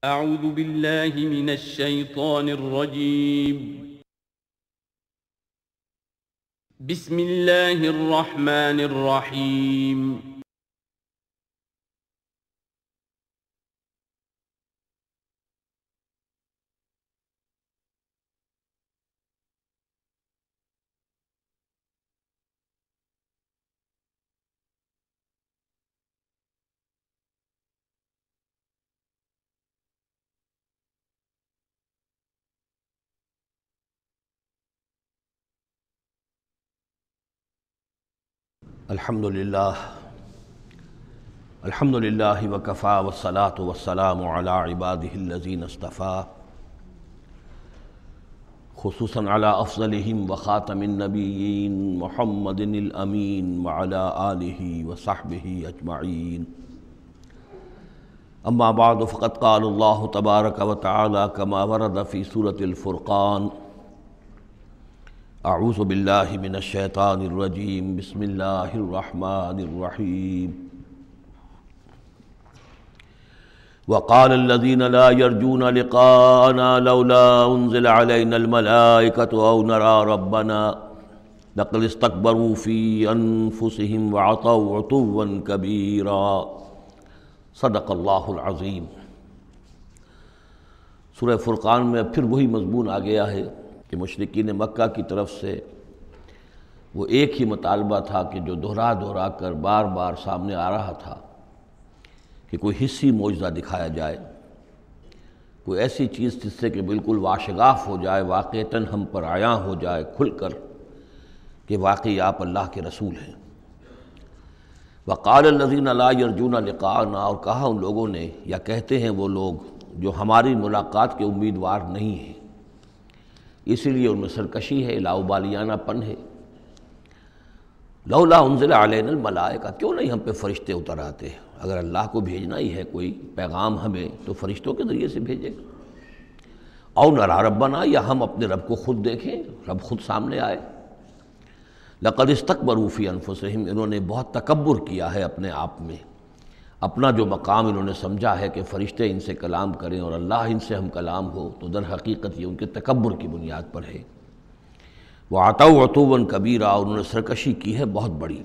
اعوذ باللہ من الشیطان الرجیم بسم اللہ الرحمن الرحیم الحمد للہ وکفا والصلاة والسلام علی عباده الذین اصطفیٰ، خصوصاً علی افضلہم وخاتم النبیین محمد الامین وعلی آلہ وصحبہ اجمعین۔ اما بعد فقد قال اللہ تبارک وتعالی کما ورد فی سورة الفرقان: اعوذ باللہ من الشیطان الرجیم، بسم اللہ الرحمن الرحیم۔ وقال الذين لا يرجون لقاءنا لولا انزل علينا الملائكة او نرى ربنا لقد استكبروا في انفسهم وعتوا عتوا كبيرا۔ صدق اللہ العظیم۔ سورہ فرقان میں پھر وہی مضمون آ گیا ہے کہ مشرکین مکہ کی طرف سے وہ ایک ہی مطالبہ تھا کہ جو دہرا دہرا کر بار بار سامنے آ رہا تھا کہ کوئی حصی معجزہ دکھایا جائے، کوئی ایسی چیز جس سے کہ بالکل واشگاف ہو جائے، واقعتاً ہم پر عیاں ہو جائے کھل کر کہ واقعی آپ اللہ کے رسول ہیں۔ وقال الذین لا یرجون لقاءنا، اور کہا ان لوگوں نے، یا کہتے ہیں وہ لوگ جو ہماری ملاقات کے امیدوار نہیں ہیں، اسی لیے ان میں سرکشی ہے، لاؤبالیانہ پن ہے۔ لولا انزل علینا الملائکہ، کیوں نہیں ہم پہ فرشتے اتر آتے؟ اگر اللہ کو بھیجنا ہی ہے کوئی پیغام ہمیں تو فرشتوں کے ذریعے سے بھیجے گا۔ او نرا ربنا، یا ہم اپنے رب کو خود دیکھیں، رب خود سامنے آئے۔ لقد استکبروا فی انفسہم، انہوں نے بہت تکبر کیا ہے اپنے آپ میں، اپنا جو مقام انہوں نے سمجھا ہے کہ فرشتے ان سے کلام کریں اور اللہ ان سے ہم کلام ہو، تو در حقیقت یہ ان کے تکبر کی بنیاد پر ہے۔ وعتوا عتوا کبیرا، اور انہوں نے سرکشی کی ہے بہت بڑی۔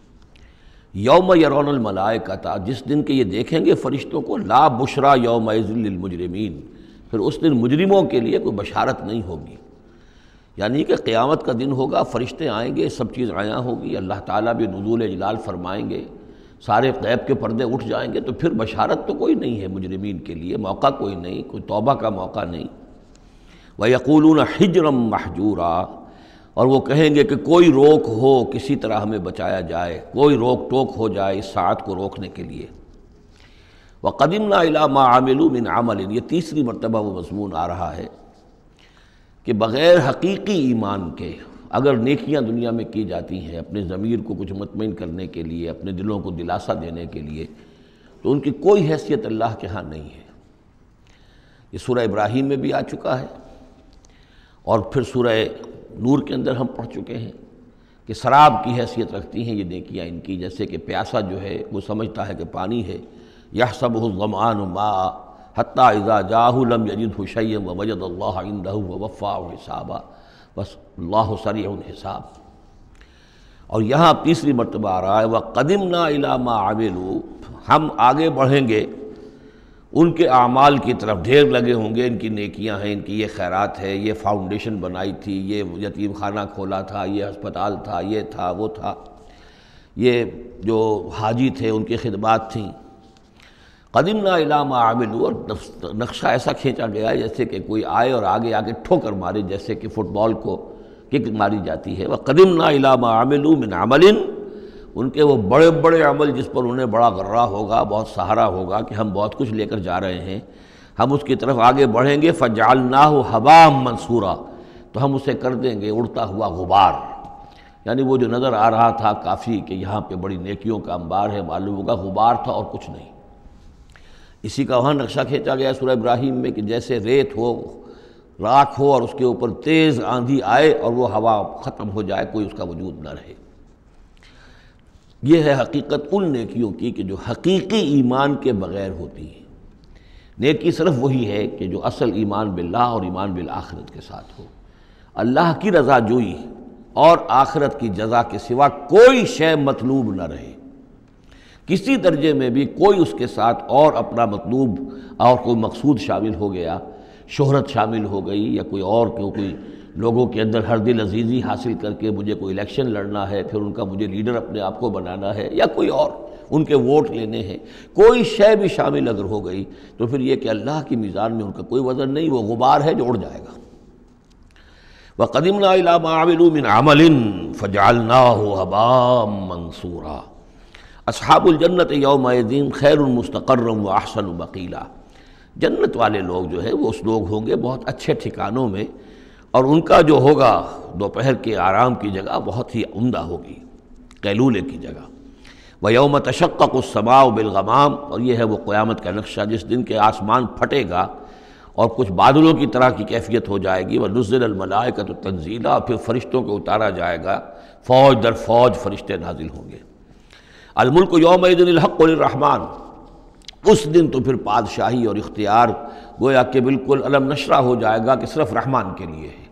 یوم یرون الملائکۃ، جس دن کہ یہ دیکھیں گے فرشتوں کو، لا بشرا یومئذ للمجرمین، پھر اس دن مجرموں کے لیے کوئی بشارت نہیں ہوگی۔ یعنی کہ قیامت کا دن ہوگا، فرشتے آئیں گے، سب چیز عیاں ہوگی، اللہ تعالیٰ بھی نزول جلال فرمائیں گے، سارے غیب کے پردے اٹھ جائیں گے، تو پھر بشارت تو کوئی نہیں ہے مجرمین کے لیے، موقع کوئی نہیں، کوئی توبہ کا موقع نہیں۔ وَيَقُولُونَ حِجْرًا مَحْجُورًا، اور وہ کہیں گے کہ کوئی روک ہو، کسی طرح ہمیں بچایا جائے، کوئی روک ٹوک ہو جائے اس ساعت کو روکنے کے لیے۔ وَقَدِمْنَا إِلَىٰ مَا عَمِلُوا مِنْ عَمَلٍ، یہ تیسری مرتبہ وہ مضمون آ رہا ہے کہ بغیر حقیقی ایمان کے اگر نیکیاں دنیا میں کی جاتی ہیں اپنے ضمیر کو کچھ مطمئن کرنے کے لیے، اپنے دلوں کو دلاسا دینے کے لیے، تو ان کی کوئی حیثیت اللہ کے ہاں نہیں ہے۔ یہ سورہ ابراہیم میں بھی آ چکا ہے، اور پھر سورہ نور کے اندر ہم پڑھ چکے ہیں کہ سراب کی حیثیت رکھتی ہیں یہ نیکیاں ان کی، جیسے کہ پیاسا جو ہے وہ سمجھتا ہے کہ پانی ہے، یحسبہ الظمآن ماء حتی اذا جاءہ لم یجدہ شیئا ووجد اللہ عندہ ووفاہ حسابا، بس اللہ سریع الحساب۔ اور یہاں تیسری مرتبہ آ رہا ہے وَقَدِمْنَا إِلَىٰ مَا عَمِلُوا، ہم آگے بڑھیں گے ان کے اعمال کی طرف، ڈھیر لگے ہوں گے، ان کی نیکیاں ہیں، ان کی یہ خیرات ہے، یہ فاؤنڈیشن بنائی تھی، یہ یتیم خانہ کھولا تھا، یہ ہسپتال تھا، یہ تھا وہ تھا، یہ جو حاجی تھے ان کی خدمات تھیں۔ قدمنا الی ما عملوا، اور نقشہ ایسا کھینچا گیا ہے جیسے کہ کوئی آئے اور آگے آگے ٹھوکر مارے، جیسے کہ فٹ بال کو کک ماری جاتی ہے۔ وقدمنا الی ما عملوا من عمل، ان کے وہ بڑے بڑے عمل جس پر انہیں بڑا غرہ ہوگا، بہت سہارا ہوگا کہ ہم بہت کچھ لے کر جا رہے ہیں، ہم اس کی طرف آگے بڑھیں گے۔ فجعلناہ ھباء منثورا، تو ہم اسے کر دیں گے اڑتا ہوا غبار۔ یعنی وہ جو نظر آ رہا تھا کافی کہ یہاں پہ بڑی نیکیوں کا انبار ہے، معلوم ہوگا غبار تھا اور کچھ نہیں۔ اسی کا وہاں نقشہ کھینچا گیا سورہ ابراہیم میں کہ جیسے ریت ہو، راکھ ہو، اور اس کے اوپر تیز آندھی آئے اور وہ ہوا ختم ہو جائے، کوئی اس کا وجود نہ رہے۔ یہ ہے حقیقت ان نیکیوں کی کہ جو حقیقی ایمان کے بغیر ہوتی ہیں۔ نیکی صرف وہی ہے کہ جو اصل ایمان باللہ اور ایمان بالآخرت کے ساتھ ہو، اللہ کی رضا جوئی اور آخرت کی جزا کے سوا کوئی شے مطلوب نہ رہے، کسی درجے میں بھی کوئی اس کے ساتھ اور اپنا مطلوب اور کوئی مقصود شامل ہو گیا، شہرت شامل ہو گئی یا کوئی اور کوئی لوگوں کے اندر ہر دل عزیزی حاصل کر کے مجھے کوئی الیکشن لڑنا ہے، پھر ان کا مجھے لیڈر اپنے آپ کو بنانا ہے، یا کوئی اور ان کے ووٹ لینے ہیں، کوئی شے بھی شامل اگر ہو گئی تو پھر یہ کہ اللہ کی میزان میں ان کا کوئی وزن نہیں، وہ غبار ہے جو اڑ جائے گا۔ وَقَدِمْنَا إِلَىٰ مَا عَمِلُوا مِنْ عَمَلٍ فَجَعَلْنَاهُ هَبَاءً مَنْثُورًا اصحاب الجنت یومئذ خیر مستقرا واحسن مقیلا، جنت والے لوگ جو ہے وہ اس لوگ ہوں گے بہت اچھے ٹھکانوں میں، اور ان کا جو ہوگا دوپہر کے آرام کی جگہ بہت ہی عمدہ ہوگی، قیلولے کی جگہ۔ وَيَوْمَ تَشَقَّقُ السَّمَاءُ بِالْغَمَامِ، اور یہ ہے وہ قیامت کا نقشہ جس دن کے آسمان پھٹے گا اور کچھ بادلوں کی طرح کی کیفیت ہو جائے گی۔ وَنُزِّلَ الْمَلَائِكَةُ تَنزِيلًا، پھر فرشتوں کو اتارا جائے گا، فوج در فوج فرشتے نازل ہوں گے۔ الملک یومئذ الحق للرحمن، اس دن تو پھر بادشاہی اور اختیار گویا کہ بالکل علم نشرہ ہو جائے گا کہ صرف رحمان کے لیے ہے۔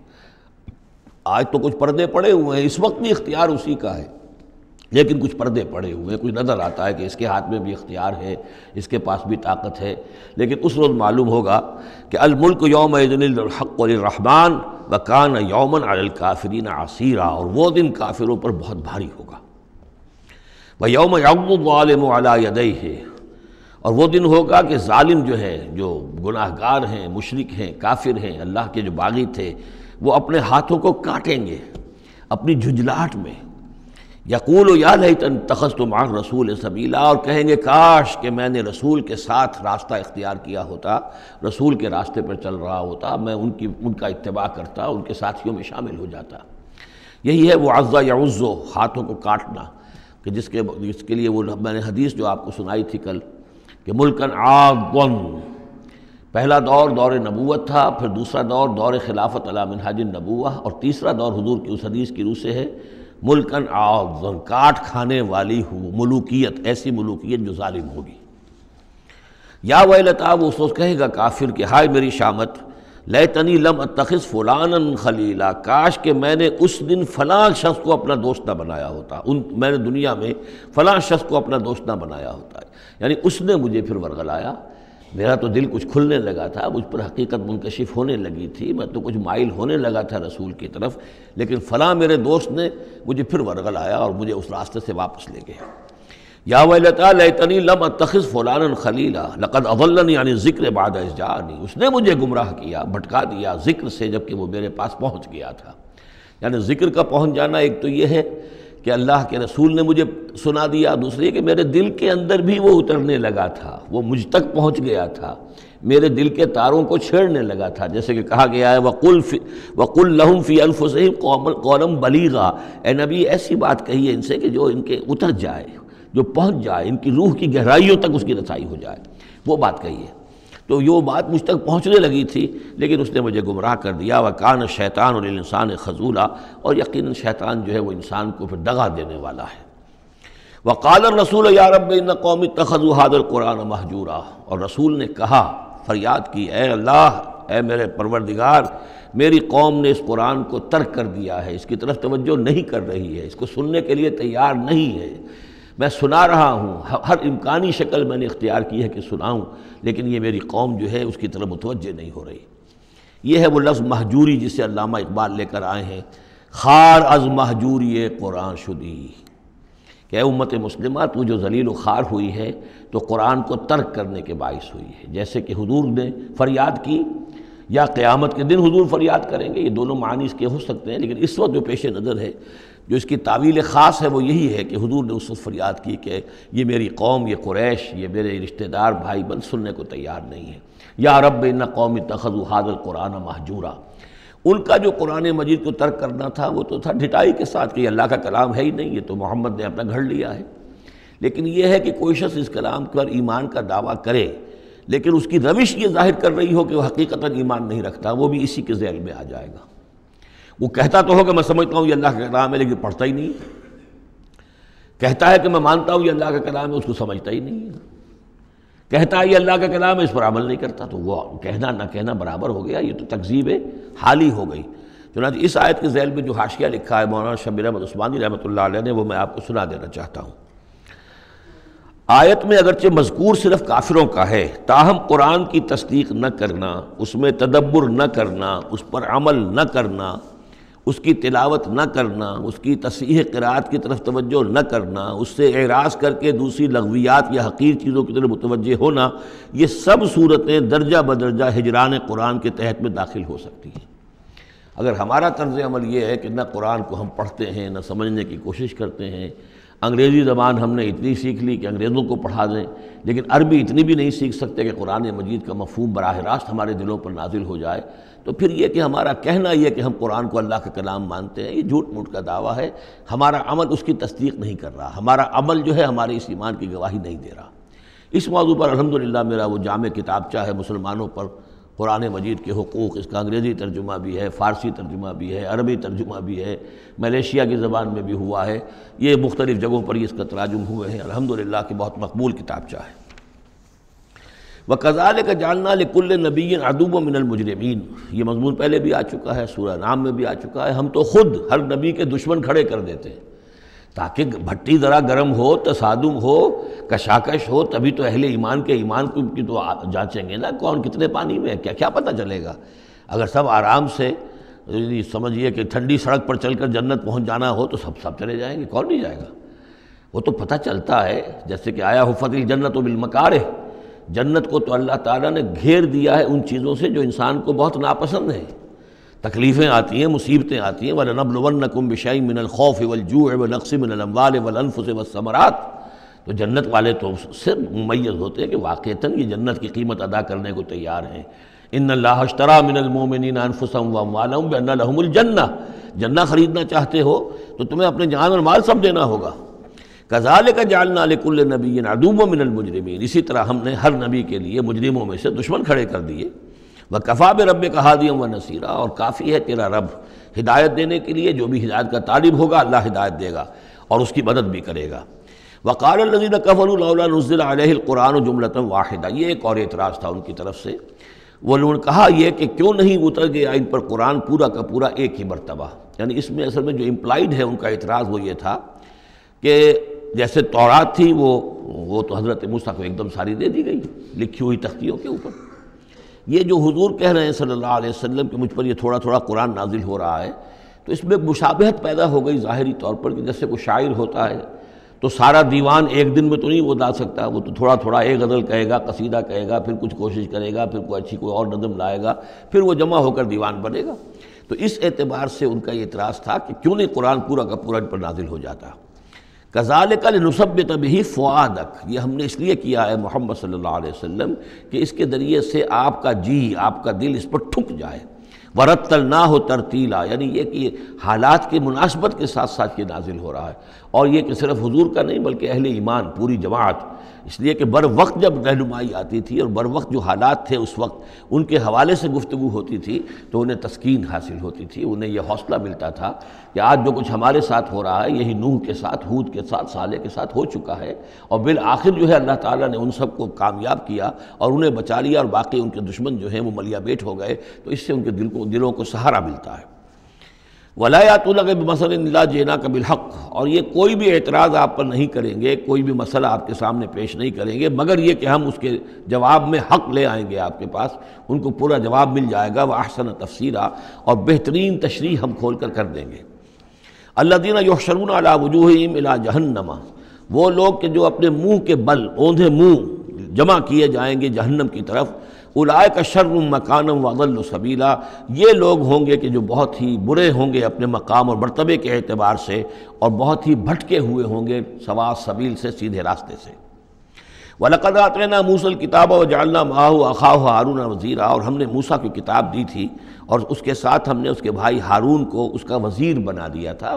آج تو کچھ پردے پڑے ہوئے ہیں، اس وقت بھی اختیار اسی کا ہے، لیکن کچھ پردے پڑے ہوئے ہیں، کچھ نظر آتا ہے کہ اس کے ہاتھ میں بھی اختیار ہے، اس کے پاس بھی طاقت ہے، لیکن اس روز معلوم ہوگا کہ الملک یومئذ الحق للرحمن وکان یوما علی الکافرین عسیرا، اور وہ دن کافروں پر بہت بھاری ہوگا۔ وَيَوْمَ يَعْضُ الظَّالِمُ عَلَىٰ يَدَيْهِ، اور وہ دن ہوگا کہ ظالم جو ہے، جو گناہ گار ہیں، مشرک ہیں، کافر ہیں، اللہ کے جو باغی تھے، وہ اپنے ہاتھوں کو کاٹیں گے اپنی جھنجھلاہٹ میں۔ یقول یا لیتنی اتخذت مع الرسول سبیلا، اور کہیں گے کاش کہ میں نے رسول کے ساتھ راستہ اختیار کیا ہوتا، رسول کے راستے پر چل رہا ہوتا، میں ان کا اتباع کرتا، ان کے ساتھیوں میں شامل ہو جاتا۔ یہی ہے وہ عض یعض، ہاتھوں کو کاٹنا، کہ جس کے لیے وہ میں نے حدیث جو آپ کو سنائی تھی کل کہ ملکن عاضًا، پہلا دور دور نبوت تھا، پھر دوسرا دور دور خلافت علی منہاج النبوہ، اور تیسرا دور حضور کی اس حدیث کی روح سے ہے ملکن عاضًا، کاٹ کھانے والی ملوکیت، ایسی ملوکیت جو ظالم ہوگی۔ یا ویلتا، وہ اس کہے گا کافر کہ ہائے میری شامت، لیتنی لم اتخذ فلانا خلیلا، کاش کہ میں نے اس دن فلاں شخص کو اپنا دوست نہ بنایا ہوتا، میں نے دنیا میں فلاں شخص کو اپنا دوست نہ بنایا ہوتا، یعنی اس نے مجھے پھر ورغلایا، میرا تو دل کچھ کھلنے لگا تھا، مجھ پر حقیقت منکشف ہونے لگی تھی، میں تو کچھ مائل ہونے لگا تھا رسول کی طرف، لیکن فلاں میرے دوست نے مجھے پھر ورغلایا اور مجھے اس راستے سے واپس لے گیا۔ یا ویلتا لیتنی لم اتخذ فلانا خلیلا لقد اضلنی عن الذکر بعد اذ جاءنی، اس نے مجھے گمراہ کیا، بھٹکا دیا ذکر سے جبکہ وہ میرے پاس پہنچ گیا تھا۔ یعنی ذکر کا پہنچ جانا ایک تو یہ ہے کہ اللہ کے رسول نے مجھے سنا دیا، دوسری کہ میرے دل کے اندر بھی وہ اترنے لگا تھا، وہ مجھ تک پہنچ گیا تھا، میرے دل کے تاروں کو چھیڑنے لگا تھا، جیسے کہ کہا گیا ہے وَقُلْ لَهُمْ فِي أَنفُسِهِمْ قَوْلًا بَلِيغًا، اے نبی ایسی بات کہیے ان سے کہ جو ان کے اتر جائے، جو پہنچ جائے، ان کی روح کی گہرائیوں تک اس کی رسائی ہو جائے، وہ بات کہیے۔ تو یہ بات مجھ تک پہنچنے لگی تھی، لیکن اس نے مجھے گمراہ کر دیا۔ وَكَانَ الشَّيْطَانُ لِلْإِنسَانِ خَذُولًا، اور یقیناً شیطان جو ہے وہ انسان کو پھر دغا دینے والا ہے۔ وَقَالَ الرَّسُولُ يَا رَبِّ إِنَّ قَوْمِي اتَّخَذُوا هَٰذَا الْقُرْآنَ مَهْجُورًا، اور رسول نے کہا، فریاد کی، اے اللہ، اے میرے پروردگار، میری قوم نے اس قرآن کو ترک کر دیا ہے، اس کی طرف توجہ نہیں کر رہی ہے، اس کو سننے کے لیے تیار نہیں ہے۔ میں سنا رہا ہوں، ہر امکانی شکل میں نے اختیار کی ہے کہ سناؤں، لیکن یہ میری قوم جو ہے اس کی طرف متوجہ نہیں ہو رہی۔ یہ ہے وہ لفظ مہجوری جسے علامہ اقبال لے کر آئے ہیں، خار از مہجوری قرآن شدی، کہ اے امت مسلمہ تو جو ذلیل و خوار ہوئی ہے تو قرآن کو ترک کرنے کے باعث ہوئی ہے، جیسے کہ حضور نے فریاد کی یا قیامت کے دن حضور فریاد کریں گے، یہ دونوں معنی اس کے ہو سکتے ہیں، لیکن اس وقت جو پیش نظر ہے، جو اس کی تعویل خاص ہے، وہ یہی ہے کہ حضور نے اس وقت فریاد کی کہ یہ میری قوم، یہ قریش، یہ میرے رشتہ دار بھائی بند سننے کو تیار نہیں ہے۔ یا رب ان قوم اتخذوا ھذا القرآن مہجورا، ان کا جو قرآن مجید کو ترک کرنا تھا وہ تو تھا ڈھٹائی کے ساتھ کہ یہ اللہ کا کلام ہے ہی نہیں، یہ تو محمد نے اپنا گھڑ لیا ہے۔ لیکن یہ ہے کہ کوئی شخص اس کلام پر ایمان کا دعویٰ کرے، لیکن اس کی روش یہ ظاہر کر رہی ہو کہ وہ حقیقتاً ایمان نہیں رکھتا، وہ بھی اسی کے ذیل میں آ جائے گا۔ وہ کہتا تو ہو کہ میں سمجھتا ہوں یہ اللہ کا کلام ہے، لیکن پڑھتا ہی نہیں، کہتا ہے کہ میں مانتا ہوں یہ اللہ کا کلام ہے، اس کو سمجھتا ہی نہیں ہے، کہتا ہے یہ اللہ کا کلام ہے، اس پر عمل نہیں کرتا، تو وہ کہنا نہ کہنا برابر ہو گیا، یہ تو تکذیب حالی ہو گئی۔ چنانچہ اس آیت کے ذیل میں جو حاشیہ لکھا ہے مولانا شبیر احمد عثمانی رحمۃ اللہ علیہ نے، وہ میں آپ کو سنا دینا چاہتا ہوں۔ آیت میں اگرچہ مذکور صرف کافروں کا ہے، تاہم قرآن کی تصدیق نہ کرنا، اس میں تدبر نہ کرنا، اس پر عمل نہ کرنا، اس کی تلاوت نہ کرنا، اس کی تصحیح قرأت کی طرف توجہ نہ کرنا، اس سے اعراض کر کے دوسری لغویات یا حقیر چیزوں کی طرف متوجہ ہونا، یہ سب صورتیں درجہ بدرجہ ہجران قرآن کے تحت میں داخل ہو سکتی ہیں۔ اگر ہمارا طرز عمل یہ ہے کہ نہ قرآن کو ہم پڑھتے ہیں، نہ سمجھنے کی کوشش کرتے ہیں، انگریزی زبان ہم نے اتنی سیکھ لی کہ انگریزوں کو پڑھا دیں، لیکن عربی اتنی بھی نہیں سیکھ سکتے کہ قرآن مجید کا مفہوم براہ راست ہمارے دلوں پر نازل ہو جائے، تو پھر یہ کہ ہمارا کہنا یہ کہ ہم قرآن کو اللہ کا کلام مانتے ہیں، یہ جھوٹ موٹ کا دعویٰ ہے۔ ہمارا عمل اس کی تصدیق نہیں کر رہا، ہمارا عمل جو ہے ہمارے اس ایمان کی گواہی نہیں دے رہا۔ اس موضوع پر الحمدللہ میرا وہ جامع کتابچہ ہے مسلمانوں پر قرآن مجید کے حقوق، اس کا انگریزی ترجمہ بھی ہے، فارسی ترجمہ بھی ہے، عربی ترجمہ بھی ہے، ملیشیا کی زبان میں بھی ہوا ہے، یہ مختلف جگہوں پر اس کا تراجم ہوئے ہیں، الحمدللہ کہ بہت مقبول کتابچہ ہے۔ وَكَذَلِكَ جَعَلْنَا لِكُلِّ نَبِيٍّ عَدُوًّا مِّنَ الْمُجْرِمِينَ، یہ مضمون پہلے بھی آ چکا ہے، سورہ نام میں بھی آ چکا ہے۔ ہم تو خود ہر نبی کے دشمن کھڑے کر دیتے ہیں تاکہ بھٹی ذرا گرم ہو، تصادم ہو، کشاکش ہو، تبھی تو اہل ایمان کے ایمان کی تو جانچیں گے نا، کون کتنے پانی میں ہے، کیا پتہ چلے گا۔ اگر سب آرام سے سمجھیے کہ ٹھنڈی سڑک پر چل کر جنت پہنچ جانا ہو تو سب چلے جائیں گے، کون نہیں جائے گا؟ وہ تو پتہ چلتا ہے، جیسے کہ آیا حفت الجنت بالمکارہ، جنت کو تو اللہ تعالیٰ نے گھیر دیا ہے ان چیزوں سے جو انسان کو بہت ناپسند ہیں۔ تکلیفیں آتی ہیں، مصیبتیں آتی ہیں، وَلَنَبْلُوَنَّكُمْ بِشَيْءٍ مِّنَ الْخَوْفِ وَالْجُوعِ وَنَقْصٍ مِّنَ الْأَمْوَالِ وَالْأَنفُسِ وَالثَّمَرَاتِ، تو جنت والے تو صرف ممیز ہوتے ہیں کہ واقعتاً یہ جنت کی قیمت ادا کرنے کو تیار ہیں۔ ان اللہ اشترى من المؤمنین انفسهم واموالهم بان لهم الجنہ، جنہ خریدنا چاہتے ہو تو تمہیں اپنے جان اور مال سب دینا ہوگا۔ کذالک جعلنا لکل نبی عدوا من المجرمین، اسی طرح ہم نے ہر نبی کے لیے مجرموں میں سے دشمن کھڑے کر دیے۔ وکفیٰ بربک ہادیا ونصیرا، اور کافی ہے تیرا رب ہدایت دینے کے لیے، جو بھی ہدایت کا طالب ہوگا اللہ ہدایت دے گا اور اس کی مدد بھی کرے گا۔ وقال الذین کفروا لولا نزل علیہ القرآن جملۃ واحدہ، یہ ایک اور اعتراض تھا ان کی طرف سے، وہ لوگوں نے کہا یہ کہ کیوں نہیں اتر گیا ان پر قرآن پورا کا پورا ایک ہی مرتبہ، یعنی اس میں اصل میں جو امپلائڈ ہے ان کا اعتراض وہ یہ تھا کہ جیسے تورات تھی وہ تو حضرت موسیٰ کو ایک دم ساری دے دی گئی لکھی ہوئی تختیوں کے اوپر، یہ جو حضور کہہ رہے ہیں صلی اللہ علیہ وسلم کہ مجھ پر یہ تھوڑا تھوڑا قرآن نازل ہو رہا ہے، تو اس میں مشابہت پیدا ہو گئی ظاہری طور پر، کہ جیسے کوئی شاعر ہوتا ہے تو سارا دیوان ایک دن میں تو نہیں وہ لا سکتا، وہ تو تھوڑا تھوڑا ایک غزل کہے گا، قصیدہ کہے گا، پھر کچھ کوشش کرے گا، پھر کوئی اچھی کوئی اور نظم لائے گا، پھر وہ جمع ہو کر دیوان بنے گا۔ تو اس اعتبار سے ان کا یہ اعتراض تھا کہ کیوں نہیں قرآن پورا کا پورا ان پر نازل ہو جاتا۔ کذالک لنثبت بہ فؤادک، یہ ہم نے اس لیے کیا ہے محمد صلی اللہ علیہ وسلم کہ اس کے ذریعے سے آپ کا جی، آپ کا دل اس پر ٹھک جائے۔ ورتلناہ ترتیلا، یعنی یہ کہ حالات کے مناسبت کے ساتھ ساتھ یہ نازل ہو رہا ہے، اور یہ کہ صرف حضور کا نہیں بلکہ اہل ایمان پوری جماعت، اس لیے کہ بر وقت جب رہنمائی آتی تھی اور بر وقت جو حالات تھے اس وقت ان کے حوالے سے گفتگو ہوتی تھی تو انہیں تسکین حاصل ہوتی تھی، انہیں یہ حوصلہ ملتا تھا کہ آج جو کچھ ہمارے ساتھ ہو رہا ہے یہی نوح کے ساتھ، ہود کے ساتھ، صالح کے ساتھ ہو چکا ہے، اور بالآخر جو ہے اللہ تعالیٰ نے ان سب کو کامیاب کیا اور انہیں بچا لیا، اور باقی ان کے دشمن جو ہیں وہ ملیا بیٹ ہو گئے، تو اس سے ان کے دلوں کو سہارا ملتا ہے۔ وَلَا يَأْتُونَكَ بِمَثَلٍ إِلَّا جِئْنَاكَ بِالْحَقِّ، اور یہ کوئی بھی اعتراض آپ پر نہیں کریں گے، کوئی بھی مسئلہ آپ کے سامنے پیش نہیں کریں گے مگر یہ کہ ہم اس کے جواب میں حق لے آئیں گے آپ کے پاس، ان کو پورا جواب مل جائے گا، وَأَحْسَنَ تَفْسِيرًا، اور بہترین تشریح ہم کھول کر دیں گے۔ الَّذِينَ يُحْشَرُونَ عَلَىٰ وُجُوهِهِمْ إِلَىٰ جَهَنَّمَ، وہ لوگ کہ جو اپنے منہ کے بل، اوندھے منہ جمع کیے جائیں گے جہنم کی طرف۔ اولئک شر مکانا واضل سبیلا، یہ لوگ ہوں گے کہ جو بہت ہی برے ہوں گے اپنے مقام اور مرتبے کے اعتبار سے، اور بہت ہی بھٹکے ہوئے ہوں گے سوا سبیل سے، سیدھے راستے سے۔ وَلَقَدْ آتَيْنَا مُوسَى الْكِتَابَ وَجَعَلْنَا مَعَهُ أَخَاهُ هَارُونَ وَزِيرًا، اور ہم نے موسیٰ کی کتاب دی تھی اور اس کے ساتھ ہم نے اس کے بھائی ہارون کو اس کا وزیر بنا دیا تھا،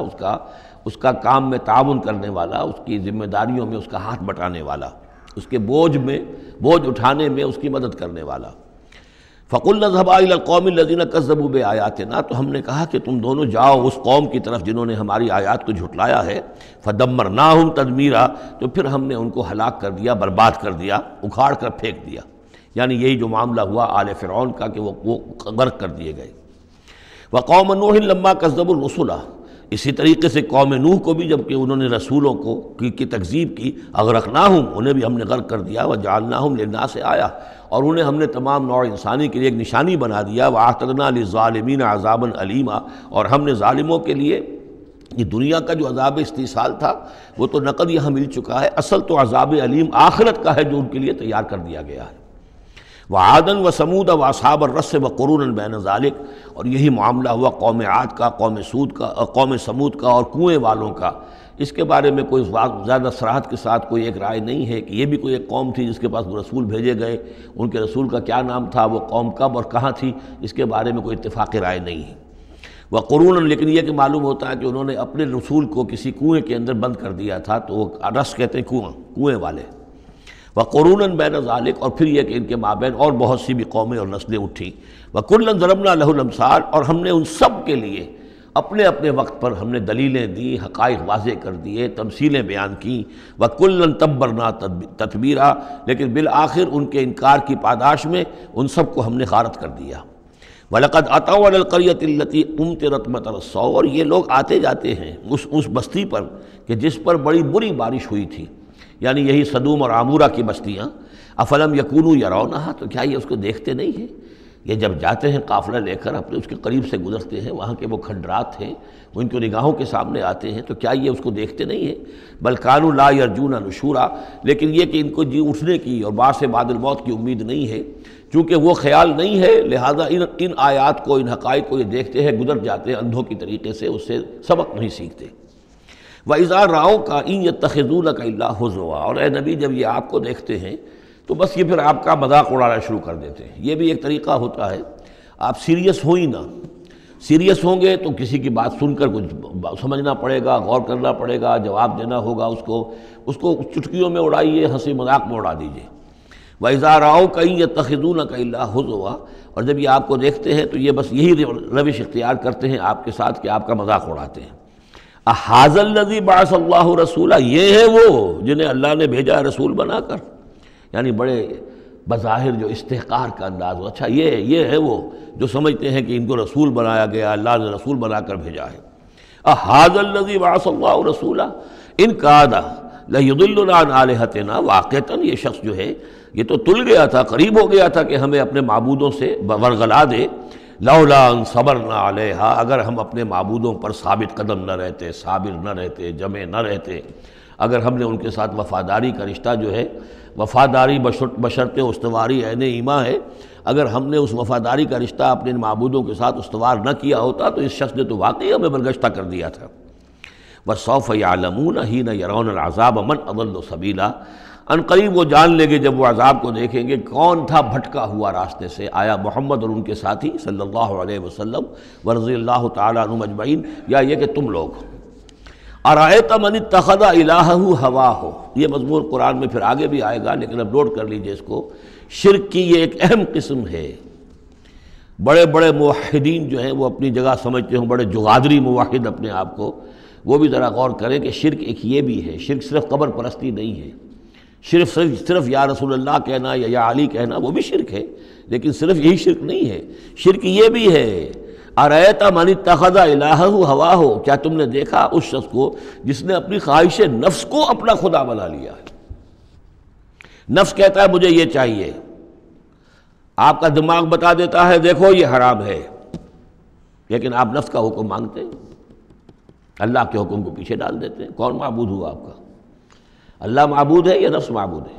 اس کا کام میں تعاون کرنے والا، اس کی ذمہ داریوں میں اس کا ہاتھ بٹانے والا، اس کے بوجھ اٹھانے میں اس کی مدد کرنے والا۔ فَقُلْنَا اذْهَبَا إِلَى الْقَوْمِ الَّذِينَ كَذَّبُوا بِآيَاتِنَا، تو ہم نے کہا کہ تم دونوں جاؤ اس قوم کی طرف جنہوں نے ہماری آیات کو جھٹلایا ہے، فَدَمَّرْنَاهُمْ تَدْمِيرًا، تو پھر ہم نے ان کو ہلاک کر دیا، برباد کر دیا، اکھاڑ کر پھینک دیا. یعنی یہی جو معاملہ ہوا آل فرعون کا کہ وہ غرق کر دیے گئے. وقوم نوح لما کذبوا الرسل، اسی طریقے سے قوم نوح کو بھی جب کہ انہوں نے رسولوں کی تکذیب کی، اغرقناہم، انہیں بھی ہم نے غرق کر دیا، وجعلناہم للناس آیہ، اور انہیں ہم نے تمام نوع انسانی کے لیے ایک نشانی بنا دیا. واعتدنا للظالمین عذابا علیما، اور ہم نے ظالموں کے لیے یہ دنیا کا جو عذاب استیصال تھا وہ تو نقد یہاں مل چکا ہے، اصل تو عذاب علیم آخرت کا ہے جو ان کے لیے تیار کر دیا گیا ہے. وعادن و سمود و اصحاب الرس و قرون بین ذالک، اور یہی معاملہ ہوا قوم عاد کا، قوم سود کا، قوم سمود کا اور کنویں والوں کا. اس کے بارے میں کوئی زیادہ صراحت کے ساتھ کوئی ایک رائے نہیں ہے کہ یہ بھی کوئی ایک قوم تھی جس کے پاس وہ رسول بھیجے گئے، ان کے رسول کا کیا نام تھا، وہ قوم کب اور کہاں تھی، اس کے بارے میں کوئی اتفاق رائے نہیں ہے. وقرون، لیکن یہ کہ معلوم ہوتا ہے کہ انہوں نے اپنے رسول کو کسی کنویں کے اندر بند کر دیا تھا، تو وہ رس کہتے ہیں کنویں والے. وقرون بین ذالک، اور پھر یہ کہ ان کے مابین اور بہت سی بھی قومیں اور نسلیں اٹھیں. وکلا ضربنا لہ الامثال، اور ہم نے ان سب کے لیے اپنے اپنے وقت پر ہم نے دلیلیں دی، حقائق واضح کر دیے، تمثیلیں بیان کیں. وکلا تبرنا تتبیرا، لیکن بالآخر ان کے انکار کی پاداش میں ان سب کو ہم نے غارت کر دیا. وَلَقَدْ أَتَوْا عَلَى الْقَرْيَةِ الَّتِي أُمْطِرَتْ مَطَرَ السَّوْءِ، اور یہ لوگ آتے جاتے ہیں اس بستی پر کہ جس پر بڑی بری بارش ہوئی تھی، یعنی یہی سدوم اور عامورہ کی بستیاں. افلم یکونوا یرونہا، تو کیا یہ اس کو دیکھتے نہیں ہیں؟ یہ جب جاتے ہیں قافلہ لے کر اپنے اس کے قریب سے گزرتے ہیں، وہاں کے وہ کھنڈرات ہیں وہ ان کی نگاہوں کے سامنے آتے ہیں، تو کیا یہ اس کو دیکھتے نہیں ہیں؟ بل کانوا لا یرجون نشورا، لیکن یہ کہ ان کو جی اٹھنے کی اور بعد سے بعد الموت کی امید نہیں ہے، چونکہ وہ خیال نہیں ہے، لہذا ان آیات کو، ان حقائق کو یہ دیکھتے ہیں، گزر جاتے ہیں اندھوں کی طریقے سے، اس سے سبق نہیں سیکھتے. وَإِذَا رَأَوْكَ إِن يَتَّخِذُونَكَ إِلَّا هُزُوًا، اور اے نبی جب یہ آپ کو دیکھتے ہیں تو بس یہ پھر آپ کا مذاق اڑانا شروع کر دیتے ہیں. یہ بھی ایک طریقہ ہوتا ہے، آپ سیریس ہو ہی نہ، سیریس ہوں گے تو کسی کی بات سن کر کچھ سمجھنا پڑے گا، غور کرنا پڑے گا، جواب دینا ہوگا، اس کو چٹکیوں میں اڑائیے، ہنسی مذاق میں اڑا دیجیے. وَإِذَا رَأَوْكَ إِن يَتَّخِذُونَكَ إِلَّا هُزُوًا، اور جب یہ آپ کو دیکھتے ہیں تو یہ بس یہی روش اختیار کرتے ہیں آپ کے ساتھ کہ آپ کا مذاق اڑاتے ہیں. اَهَٰذَا الَّذِي بَعَثَ اللَّهُ رَسُولًا، یہ ہے وہ جنہیں اللہ نے بھیجا رسول بنا کر، یعنی بڑے بظاہر جو استحقار کا انداز ہو. اچھا یہ ہے وہ جو سمجھتے ہیں کہ ان کو رسول بنایا گیا، اللہ نے رسول بنا کر بھیجا ہے. اَهَٰذَا الَّذِي بَعَثَ اللَّهُ رَسُولًا إِن كَادَ لَيُضِلُّنَا عَنْ آلِهَتِنَا، واقعتاً یہ شخص جو ہے یہ تو تل گیا تھا، قریب ہو گیا تھا کہ ہمیں اپنے معبودوں سے ورغلا دے. لولا ان صبرنا علیہا، اگر ہم اپنے معبودوں پر ثابت قدم نہ رہتے، صابر نہ رہتے، جمع نہ رہتے، اگر ہم نے ان کے ساتھ وفاداری کا رشتہ جو ہے، وفاداری بشرط استواری عین ایمان ہے، اگر ہم نے اس وفاداری کا رشتہ اپنے معبودوں کے ساتھ استوار نہ کیا ہوتا تو اس شخص نے تو واقعی ہمیں برگشتہ کر دیا تھا. وَسَوْفَ يَعْلَمُونَ حِينَ يَرَوْنَ الْعَذَابَ مَنْ أَضَلُّ سَبِيلًا، ان قریب وہ جان لیں گے جب وہ عذاب کو دیکھیں گے کون تھا بھٹکا ہوا راستے سے. آیا محمد اور ان کے ساتھی صلی اللہ علیہ وسلم ورضی اللہ تعالیٰ عنہم اجمعین، یا یہ کہ تم لوگ. ارأیت من اتخذ الہہ ہواہ، یہ مضمون قرآن میں پھر آگے بھی آئے گا لیکن اب نوٹ کر لیجئے اس کو. شرک کی یہ ایک اہم قسم ہے. بڑے بڑے موحدین جو ہیں وہ اپنی جگہ سمجھتے ہوں، بڑے جغادری موحد اپنے آپ کو، وہ بھی ذرا غور کریں کہ شرک ایک یہ بھی ہے. شرک صرف قبر پرستی نہیں ہے، صرف یا رسول اللہ کہنا یا علی کہنا وہ بھی شرک ہے، لیکن صرف یہی شرک نہیں ہے. شرک یہ بھی ہے، ارأیت من اتخذ الہہ ہواہ، کیا تم نے دیکھا اس شخص کو جس نے اپنی خواہش نفس کو اپنا خدا بنا لیا ہے. نفس کہتا ہے مجھے یہ چاہیے، آپ کا دماغ بتا دیتا ہے دیکھو یہ حرام ہے، لیکن آپ نفس کا حکم مانگتے ہیں، اللہ کے حکم کو پیچھے ڈال دیتے ہیں. کون معبود ہوا آپ کا؟ اللہ معبود ہے یا نفس معبود ہے؟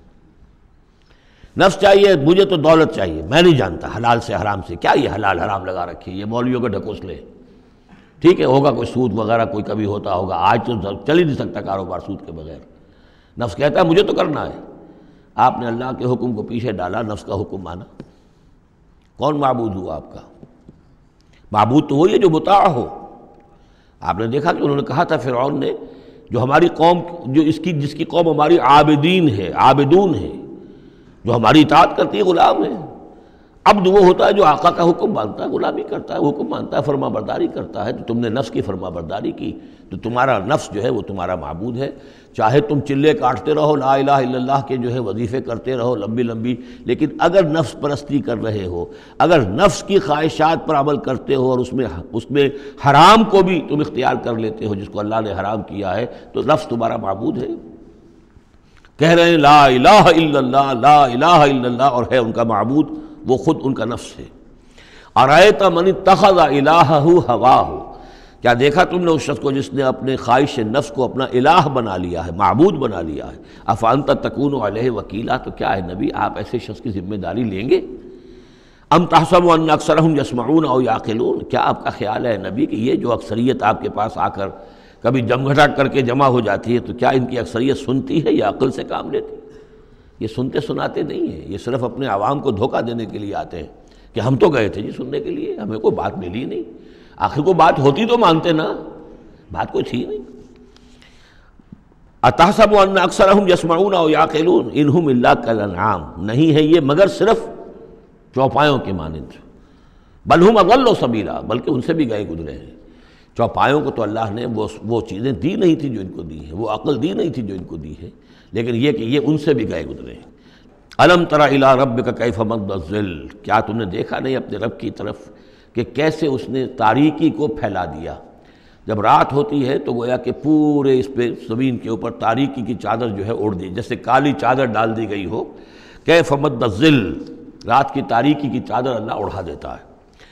نفس چاہیے مجھے تو دولت چاہیے، میں نہیں جانتا حلال سے حرام سے، کیا یہ حلال حرام لگا رکھی، یہ مولویوں کے ڈھکوسلے. ٹھیک ہے ہوگا کوئی سود وغیرہ کوئی کبھی ہوتا ہوگا، آج تو چل ہی نہیں سکتا کاروبار سود کے بغیر. نفس کہتا ہے مجھے تو کرنا ہے، آپ نے اللہ کے حکم کو پیچھے ڈالا، نفس کا حکم مانا. کون معبود ہوا آپ کا؟ معبود تو وہی ہے جو مطاع ہو. آپ نے دیکھا کہ انہوں نے کہا تھا فرعون نے، جو ہماری قوم، جو جس کی قوم ہماری عابدین ہے، عابدون ہے، جو ہماری اطاعت کرتی ہے، غلام ہے، عبد وہ ہوتا ہے جو آقا کا حکم مانتا ہے، غلامی کرتا ہے، حکم مانتا ہے، فرما برداری کرتا ہے۔ تو تم نے نفس کی فرما برداری کی تو تمہارا نفس جو ہے وہ تمہارا معبود ہے۔ چاہے تم چلے کاٹتے رہو، لا الہ الا اللہ کے جو ہے وظیفے کرتے رہو لمبی لمبی، لیکن اگر نفس پرستی کر رہے ہو، اگر نفس کی خواہشات پر عمل کرتے ہو اور اس میں حرام کو بھی تم اختیار کر لیتے ہو جس کو اللہ نے حرام کیا ہے، تو نفس تمہارا معبود ہے۔ کہہ رہے ہیں لا الہ الا اللہ، لا الہ الا اللہ، اور ہے ان کا معبود وہ خود ان کا نفس ہے۔ ارأیت من اتخذ الہہ ہواہ، کیا دیکھا تم نے اس شخص کو جس نے اپنے خواہش نفس کو اپنا الہ بنا لیا ہے، معبود بنا لیا ہے۔ افانت تکون علیہ وکیلا، تو کیا ہے نبی آپ ایسے شخص کی ذمہ داری لیں گے؟ ام تحسب ان اکثرہم یسمعون او یعقلون، کیا آپ کا خیال ہے نبی کہ یہ جو اکثریت آپ کے پاس آ کر کبھی جمگھٹا کر کے جمع ہو جاتی ہے، تو کیا ان کی اکثریت سنتی ہے یا عقل سے کام لیتی؟ یہ سنتے سناتے نہیں ہیں، یہ صرف اپنے عوام کو دھوکہ دینے کے لیے آتے ہیں کہ ہم تو گئے تھے جی سننے کے لیے، ہمیں کوئی بات ملی نہیں۔ آخر کوئی بات ہوتی تو مانتے نا، بات کوئی تھی نہیں۔ اتحسب ان اکثرہم یسمعون او یعقلون انہم الا کالانعام، نہیں ہے یہ مگر صرف چوپایوں کے مانند، بل ہم اضل سبیلا، بلکہ ان سے بھی گئے گزرے ہیں۔ چوپایوں کو تو اللہ نے وہ چیزیں دی نہیں تھی جو ان کو دی ہیں، وہ عقل دی نہیں تھی جو ان کو دی ہے، لیکن یہ کہ یہ ان سے بھی گئے گزرے ہیں۔ الم تر الی ربک کیف مد الظل، کیا تم نے دیکھا نہیں اپنے رب کی طرف کہ کیسے اس نے تاریکی کو پھیلا دیا؟ جب رات ہوتی ہے تو گویا کہ پورے اس پہ زمین کے اوپر تاریکی کی چادر جو ہے اوڑھ دی، جیسے کالی چادر ڈال دی گئی ہو۔ کیف مد الظل، رات کی تاریکی کی چادر اللہ اڑا دیتا ہے۔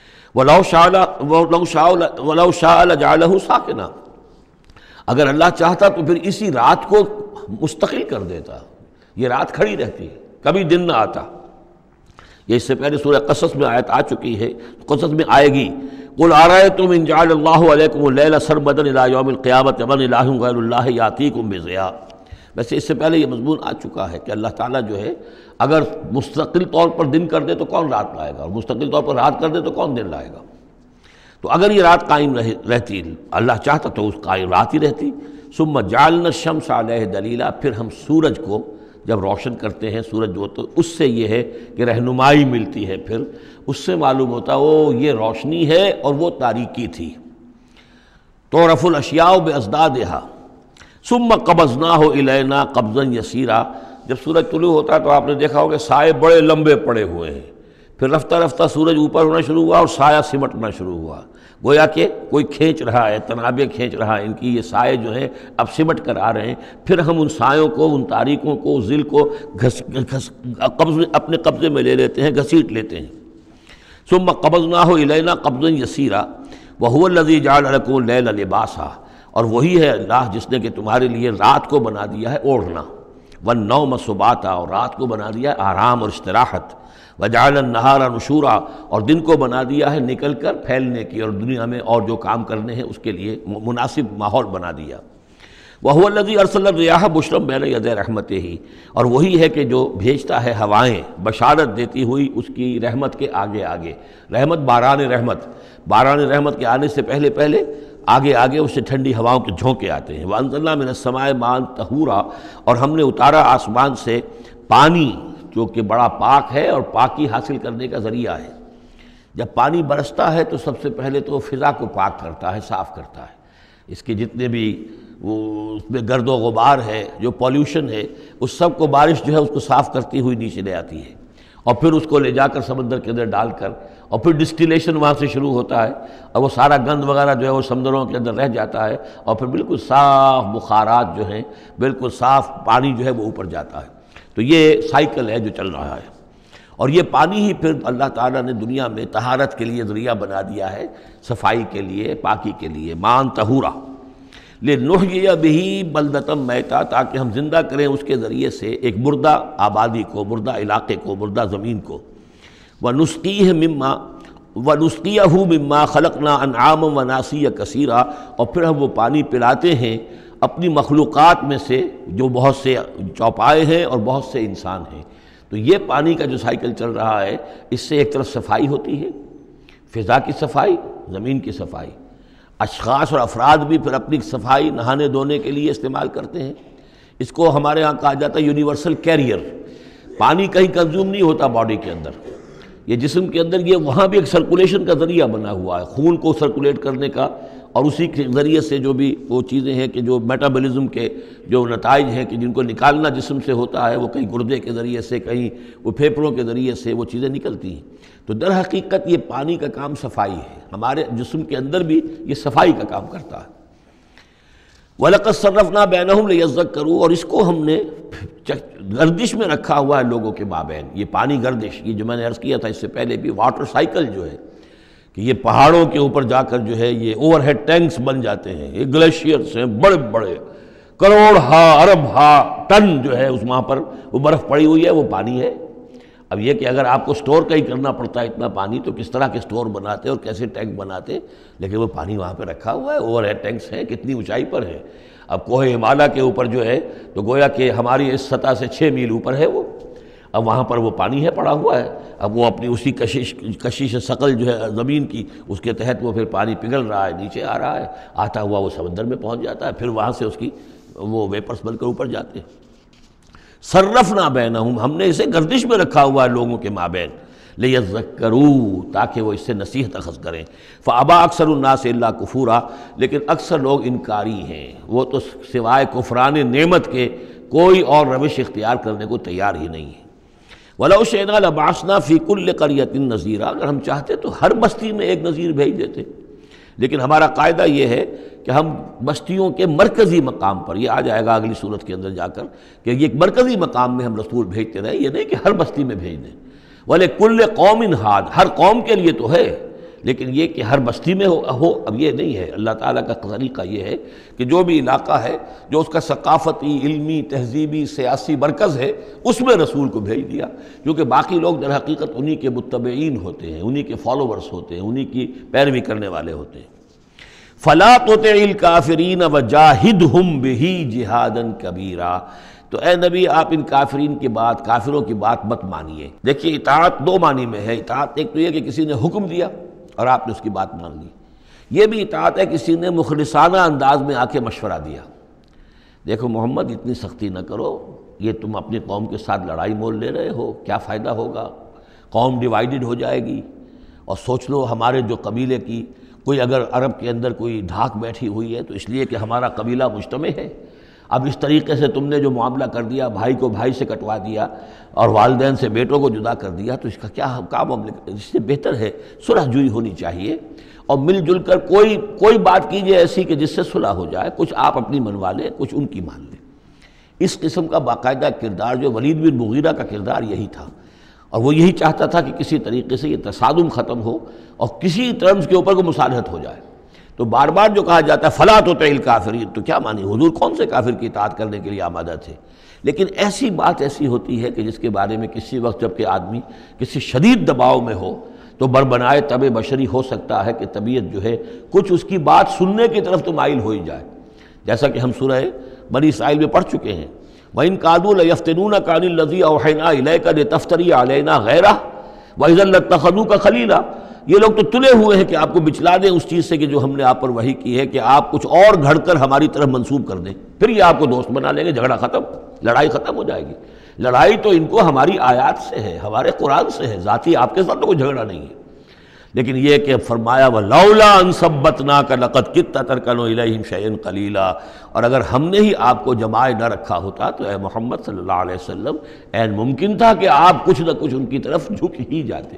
وَلَوْ شَاءَ لَجَعَلَهُ سَاكِنًا، اگر اللہ چاہتا تو پھر اسی رات کو مستقل کر دیتا، یہ رات کھڑی رہتی ہے، کبھی دن نہ آتا۔ یہ اس سے پہلے سورہ قصص میں آیت آ چکی ہے، قصص میں آئے گی۔ قُلْ أَرَأَيْتُمْ إِنْ جَعَلَ اللَّهُ عَلَيْكُمُ اللَّيْلَ سَرْمَدًا إِلَىٰ يَوْمِ الْقِيَامَةِ مَنْ إِلَٰهٌ غَيْرُ اللَّهِ يَأْتِيكُمْ بِضِيَاءٍ۔ ویسے اس سے پہلے یہ مضمون آ چکا ہے کہ اللہ تعالیٰ جو ہے اگر مستقل طور پر دن کر دے تو کون رات لائے گا، اور مستقل طور پر رات کر دے تو کون دن لائے گا؟ تو اگر یہ رات قائم رہتی، اللہ چاہتا تو اس قائم رات ہی رہتی۔ ثم جعلنا الشمس علیہ دلیلا، پھر ہم سورج کو جب روشن کرتے ہیں، سورج جو تو اس سے یہ ہے کہ رہنمائی ملتی ہے، پھر اس سے معلوم ہوتا وہ یہ روشنی ہے اور وہ تاریکی تھی۔ تعرف الاشیاء بازدادہا ثم قبضناہ الینا قبضا یسیرا، جب سورج طلوع ہوتا ہے تو آپ نے دیکھا ہوگا سائے بڑے لمبے پڑے ہوئے ہیں، پھر رفتہ رفتہ سورج اوپر ہونا شروع ہوا اور سایہ سمٹنا شروع ہوا، گویا کہ کوئی کھینچ رہا ہے، تنابیں کھینچ رہا ہے ان کی، یہ سائے جو ہیں اب سمٹ کر آ رہے ہیں۔ پھر ہم ان سایوں کو، ان تاریکوں کو، ذل کو اپنے قبضے میں لے لیتے ہیں، گھسیٹ لیتے ہیں۔ ثم قبضناہ الینا قبضا یسیرا وہو الذی جعل لکم اللیل لباسا، اور وہی ہے اللہ جس نے کہ تمہارے لیے رات کو بنا دیا ہے اوڑھنا، والنوم سباتا، اور رات کو بنا دیا ہے آرام اور استراحت، وجعل النہار نشورا، اور دن کو بنا دیا ہے نکل کر پھیلنے کی اور دنیا میں اور جو کام کرنے ہیں اس کے لیے مناسب ماحول بنا دیا۔ وَهُوَ الَّذِي أَرْسَلَ الرِّيَاحَ بُشْرًا بَيْنَ يَدَيْ رَحْمَتِهِ، اور وہی ہے کہ جو بھیجتا ہے ہوائیں بشارت دیتی ہوئی اس کی رحمت کے آگے آگے۔ رحمت باران رحمت کے آنے سے پہلے آگے اس سے ٹھنڈی ہواؤں کے جھونکے آتے ہیں۔ وَأَنزَلْنَا مِنَ السَّمَاءِ مَاءً طَهُورًا، اور ہم نے اتارا آسمان سے پانی جو کہ بڑا پاک ہے اور پاکی حاصل کرنے کا ذریعہ ہے۔ جب پانی برستا ہے تو سب سے پہلے تو فضا کو پاک کرتا ہے، صاف کرتا ہے، اس کے جتنے بھی اس میں گرد و غبار ہے، جو پولیوشن ہے، اس سب کو بارش جو ہے اس کو صاف کرتی ہوئی نیچے لے آتی ہے، اور پھر اس کو لے جا کر سمندر کے اندر ڈال کر، اور پھر ڈسٹیلیشن وہاں سے شروع ہوتا ہے، اور وہ سارا گند وغیرہ جو ہے وہ سمندروں کے اندر رہ جاتا ہے، اور پھر بالکل صاف بخارات جو ہیں، بالکل صاف پانی جو ہے وہ اوپر جاتا ہے۔ تو یہ سائیکل ہے جو چل رہا ہے، اور یہ پانی ہی پھر اللہ تعالیٰ نے دنیا میں طہارت کے لیے ذریعہ بنا دیا ہے، صفائی کے لیے، پاکی کے لیے، ماءً طہورا لِنُحْيِيَ بِهِ بَلْدَةً مَيْتًا، تاکہ ہم زندہ کریں اس کے ذریعے سے ایک مردہ آبادی کو، مردہ علاقے کو، مردہ زمین کو۔ وَنُسْقِيَهُ مِمَّا خَلَقْنَا أَنْعَامًا وَأَنَاسِيَّ كَثِيرًا، اور پھر ہم وہ پانی پلاتے ہیں اپنی مخلوقات میں سے جو بہت سے چوپائے ہیں اور بہت سے انسان ہیں۔ تو یہ پانی کا جو سائیکل چل رہا ہے، اس سے ایک طرف صفائی ہوتی ہے، فضا کی صفائی، زمین کی صفائی، اشخاص اور افراد بھی پھر اپنی صفائی نہانے دھونے کے لیے استعمال کرتے ہیں۔ اس کو ہمارے ہاں کہا جاتا ہے یونیورسل کیریئر۔ پانی کہیں کنزیوم نہیں ہوتا باڈی کے اندر، یہ جسم کے اندر یہ وہاں بھی ایک سرکولیشن کا ذریعہ بنا ہوا ہے، خون کو سرکولیٹ کرنے کا، اور اسی کے ذریعے سے جو بھی وہ چیزیں ہیں کہ جو میٹابولزم کے جو نتائج ہیں کہ جن کو نکالنا جسم سے ہوتا ہے، وہ کہیں گردے کے ذریعے سے، کہیں وہ پھیپھڑوں کے ذریعے سے وہ چیزیں نکلتی ہیں۔ تو در حقیقت یہ پانی کا کام صفائی ہے، ہمارے جسم کے اندر بھی یہ صفائی کا کام کرتا ہے۔ وَلَقَدْ صَرَّفْنَا بَيْنَهُمْ لِيَذَّكَّرُوا، اور اس کو ہم نے گردش میں رکھا ہوا ہے لوگوں کے مابین۔ یہ پانی گردش، یہ جو میں نے عرض کیا تھا اس سے پہلے بھی، واٹر سائیکل جو ہے کہ یہ پہاڑوں کے اوپر جا کر جو ہے یہ اوور ہیڈ ٹینکس بن جاتے ہیں، یہ گلیشیئرس ہیں بڑے بڑے، کروڑ ارب ٹن جو ہے اس وہاں پر وہ برف پڑی ہوئی ہے، وہ پانی ہے۔ اب یہ کہ اگر آپ کو سٹور کا ہی کرنا پڑتا ہے اتنا پانی، تو کس طرح کے سٹور بناتے اور کیسے ٹینک بناتے، لیکن وہ پانی وہاں پہ رکھا ہوا ہے، اوور ہیڈ ٹینکس ہیں، کتنی اونچائی پر ہے۔ اب کوہ ہمالیہ کے اوپر جو ہے تو گویا کہ ہماری اس سطح سے 6 میل اوپر ہے وہ، اب وہاں پر وہ پانی ہے پڑا ہوا ہے، اب وہ اپنی اسی کشش ثقل جو ہے زمین کی، اس کے تحت وہ پھر پانی پگھل رہا ہے، نیچے آ رہا ہے، آتا ہوا وہ سمندر میں پہنچ جاتا ہے، پھر وہاں سے اس کی وہ ویپرز بن کر اوپر جاتے ہیں۔ صرفنا بینہم، ہم نے اسے گردش میں رکھا ہوا ہے لوگوں کے مابین، لیذکروا، تاکہ وہ اس سے نصیحت اخذ کریں۔ فابا اکثر الناس الا کفورا، لیکن اکثر لوگ انکاری ہیں، وہ تو سوائے کفران نعمت کے کوئی اور روش اختیار کرنے کو تیار ہی نہیں ہے۔ وَلَوْ شِئْنَا لَبَعَثْنَا فِي كُلِّ قَرْيَةٍ نَذِيرًا، اگر ہم چاہتے تو ہر بستی میں ایک نذیر بھیج دیتے، لیکن ہمارا قاعدہ یہ ہے کہ ہم بستیوں کے مرکزی مقام پر، یہ آ جائے گا اگلی صورت کے اندر جا کر، کہ یہ ایک مرکزی مقام میں ہم رسول بھیجتے رہے، یہ نہیں کہ ہر بستی میں بھیج دیں۔ وَلِكُلِّ قَوْمٍ ہاد، ہر قوم کے لیے تو ہے، لیکن یہ کہ ہر بستی میں ہو اب یہ نہیں ہے۔ اللہ تعالیٰ کا طریقہ یہ ہے کہ جو بھی علاقہ ہے جو اس کا ثقافتی، علمی، تہذیبی، سیاسی مرکز ہے، اس میں رسول کو بھیج دیا، کیونکہ باقی لوگ در حقیقت انہی کے متبعین ہوتے ہیں، انہی کے فالوورز ہوتے ہیں، انہی کی پیروی کرنے والے ہوتے ہیں۔ فَلَا تُطِعِ الْكَافِرِينَ وَجَاهِدْهُمْ بِهِ جِهَادًا كَبِيرًا، تو اے نبی آپ ان کافرین کی بات، کافروں کی بات مت مانیے۔ دیکھیے اطاعت دو معنی میں ہے، اطاعت ایک تو یہ کہ کسی نے حکم دیا اور آپ نے اس کی بات مان لی، یہ بھی اطاعت ہے کسی نے مخلصانہ انداز میں آ کے مشورہ دیا، دیکھو محمد اتنی سختی نہ کرو، یہ تم اپنی قوم کے ساتھ لڑائی مول لے رہے ہو، کیا فائدہ ہوگا، قوم ڈیوائیڈڈ ہو جائے گی، اور سوچ لو ہمارے جو قبیلے کی کوئی اگر عرب کے اندر کوئی دھاک بیٹھی ہوئی ہے تو اس لیے کہ ہمارا قبیلہ مجتمع ہے، اب اس طریقے سے تم نے جو معاملہ کر دیا، بھائی کو بھائی سے کٹوا دیا اور والدین سے بیٹوں کو جدا کر دیا، تو اس کا کیا معاملہ، اس سے بہتر ہے صلح جوئی ہونی چاہیے، اور مل جل کر کوئی بات کیجئے ایسی کہ جس سے صلح ہو جائے، کچھ آپ اپنی منوا لیں، کچھ ان کی مان لیں۔ اس قسم کا باقاعدہ کردار جو ولید بن مغیرہ کا کردار یہی تھا، اور وہ یہی چاہتا تھا کہ کسی طریقے سے یہ تصادم ختم ہو اور کسی ٹرمز کے اوپر کو مصالحت ہو جائے۔ تو بار بار جو کہا جاتا ہے فَلَا تُطِعِ الْكَافِرِينَ، تو کیا مانی، حضور کون سے کافر کی اطاعت کرنے کے لیے آمادہ تھے، لیکن ایسی بات ایسی ہوتی ہے کہ جس کے بارے میں کسی وقت جب کہ آدمی کسی شدید دباؤ میں ہو تو بربنائے طبع بشری ہو سکتا ہے کہ طبیعت جو ہے کچھ اس کی بات سننے کی طرف تو مائل ہو ہی جائے، جیسا کہ ہم سورہ بنی اسرائیل میں پڑھ چکے ہیں، وَإِن كَادُوا لَيَفْتِنُونَكَ عَنِ الَّذِي أَوْحَيْنَا إِلَيْكَ لِتَفْتَرِيَ عَلَيْنَا غَيْرَهُ وَإِذًا لَّاتَّخَذُوكَ خَلِيلًا، یہ لوگ تو تلے ہوئے ہیں کہ آپ کو بچلا دیں اس چیز سے کہ جو ہم نے آپ پر وحی کی ہے، کہ آپ کچھ اور گھڑ کر ہماری طرف منسوب کر دیں، پھر یہ آپ کو دوست بنا لیں گے، جھگڑا ختم، لڑائی ختم ہو جائے گی۔ لڑائی تو ان کو ہماری آیات سے ہے، ہمارے قرآن سے ہے، ذاتی آپ کے ساتھ تو کوئی جھگڑا نہیں ہے۔ لیکن یہ کہ فرمایا وَلَوْلَا أَن ثَبَّتْنَاكَ لَقَدْ كِدتَّ تَرْكَنُ إِلَيْهِمْ شَيْئًا قَلِيلًا، اور اگر ہم نے ہی آپ کو جمائے نہ رکھا ہوتا تو اے محمد صلی اللہ علیہ وسلم عین ممکن تھا کہ آپ کچھ نہ کچھ ان کی طرف جھک ہی جاتے۔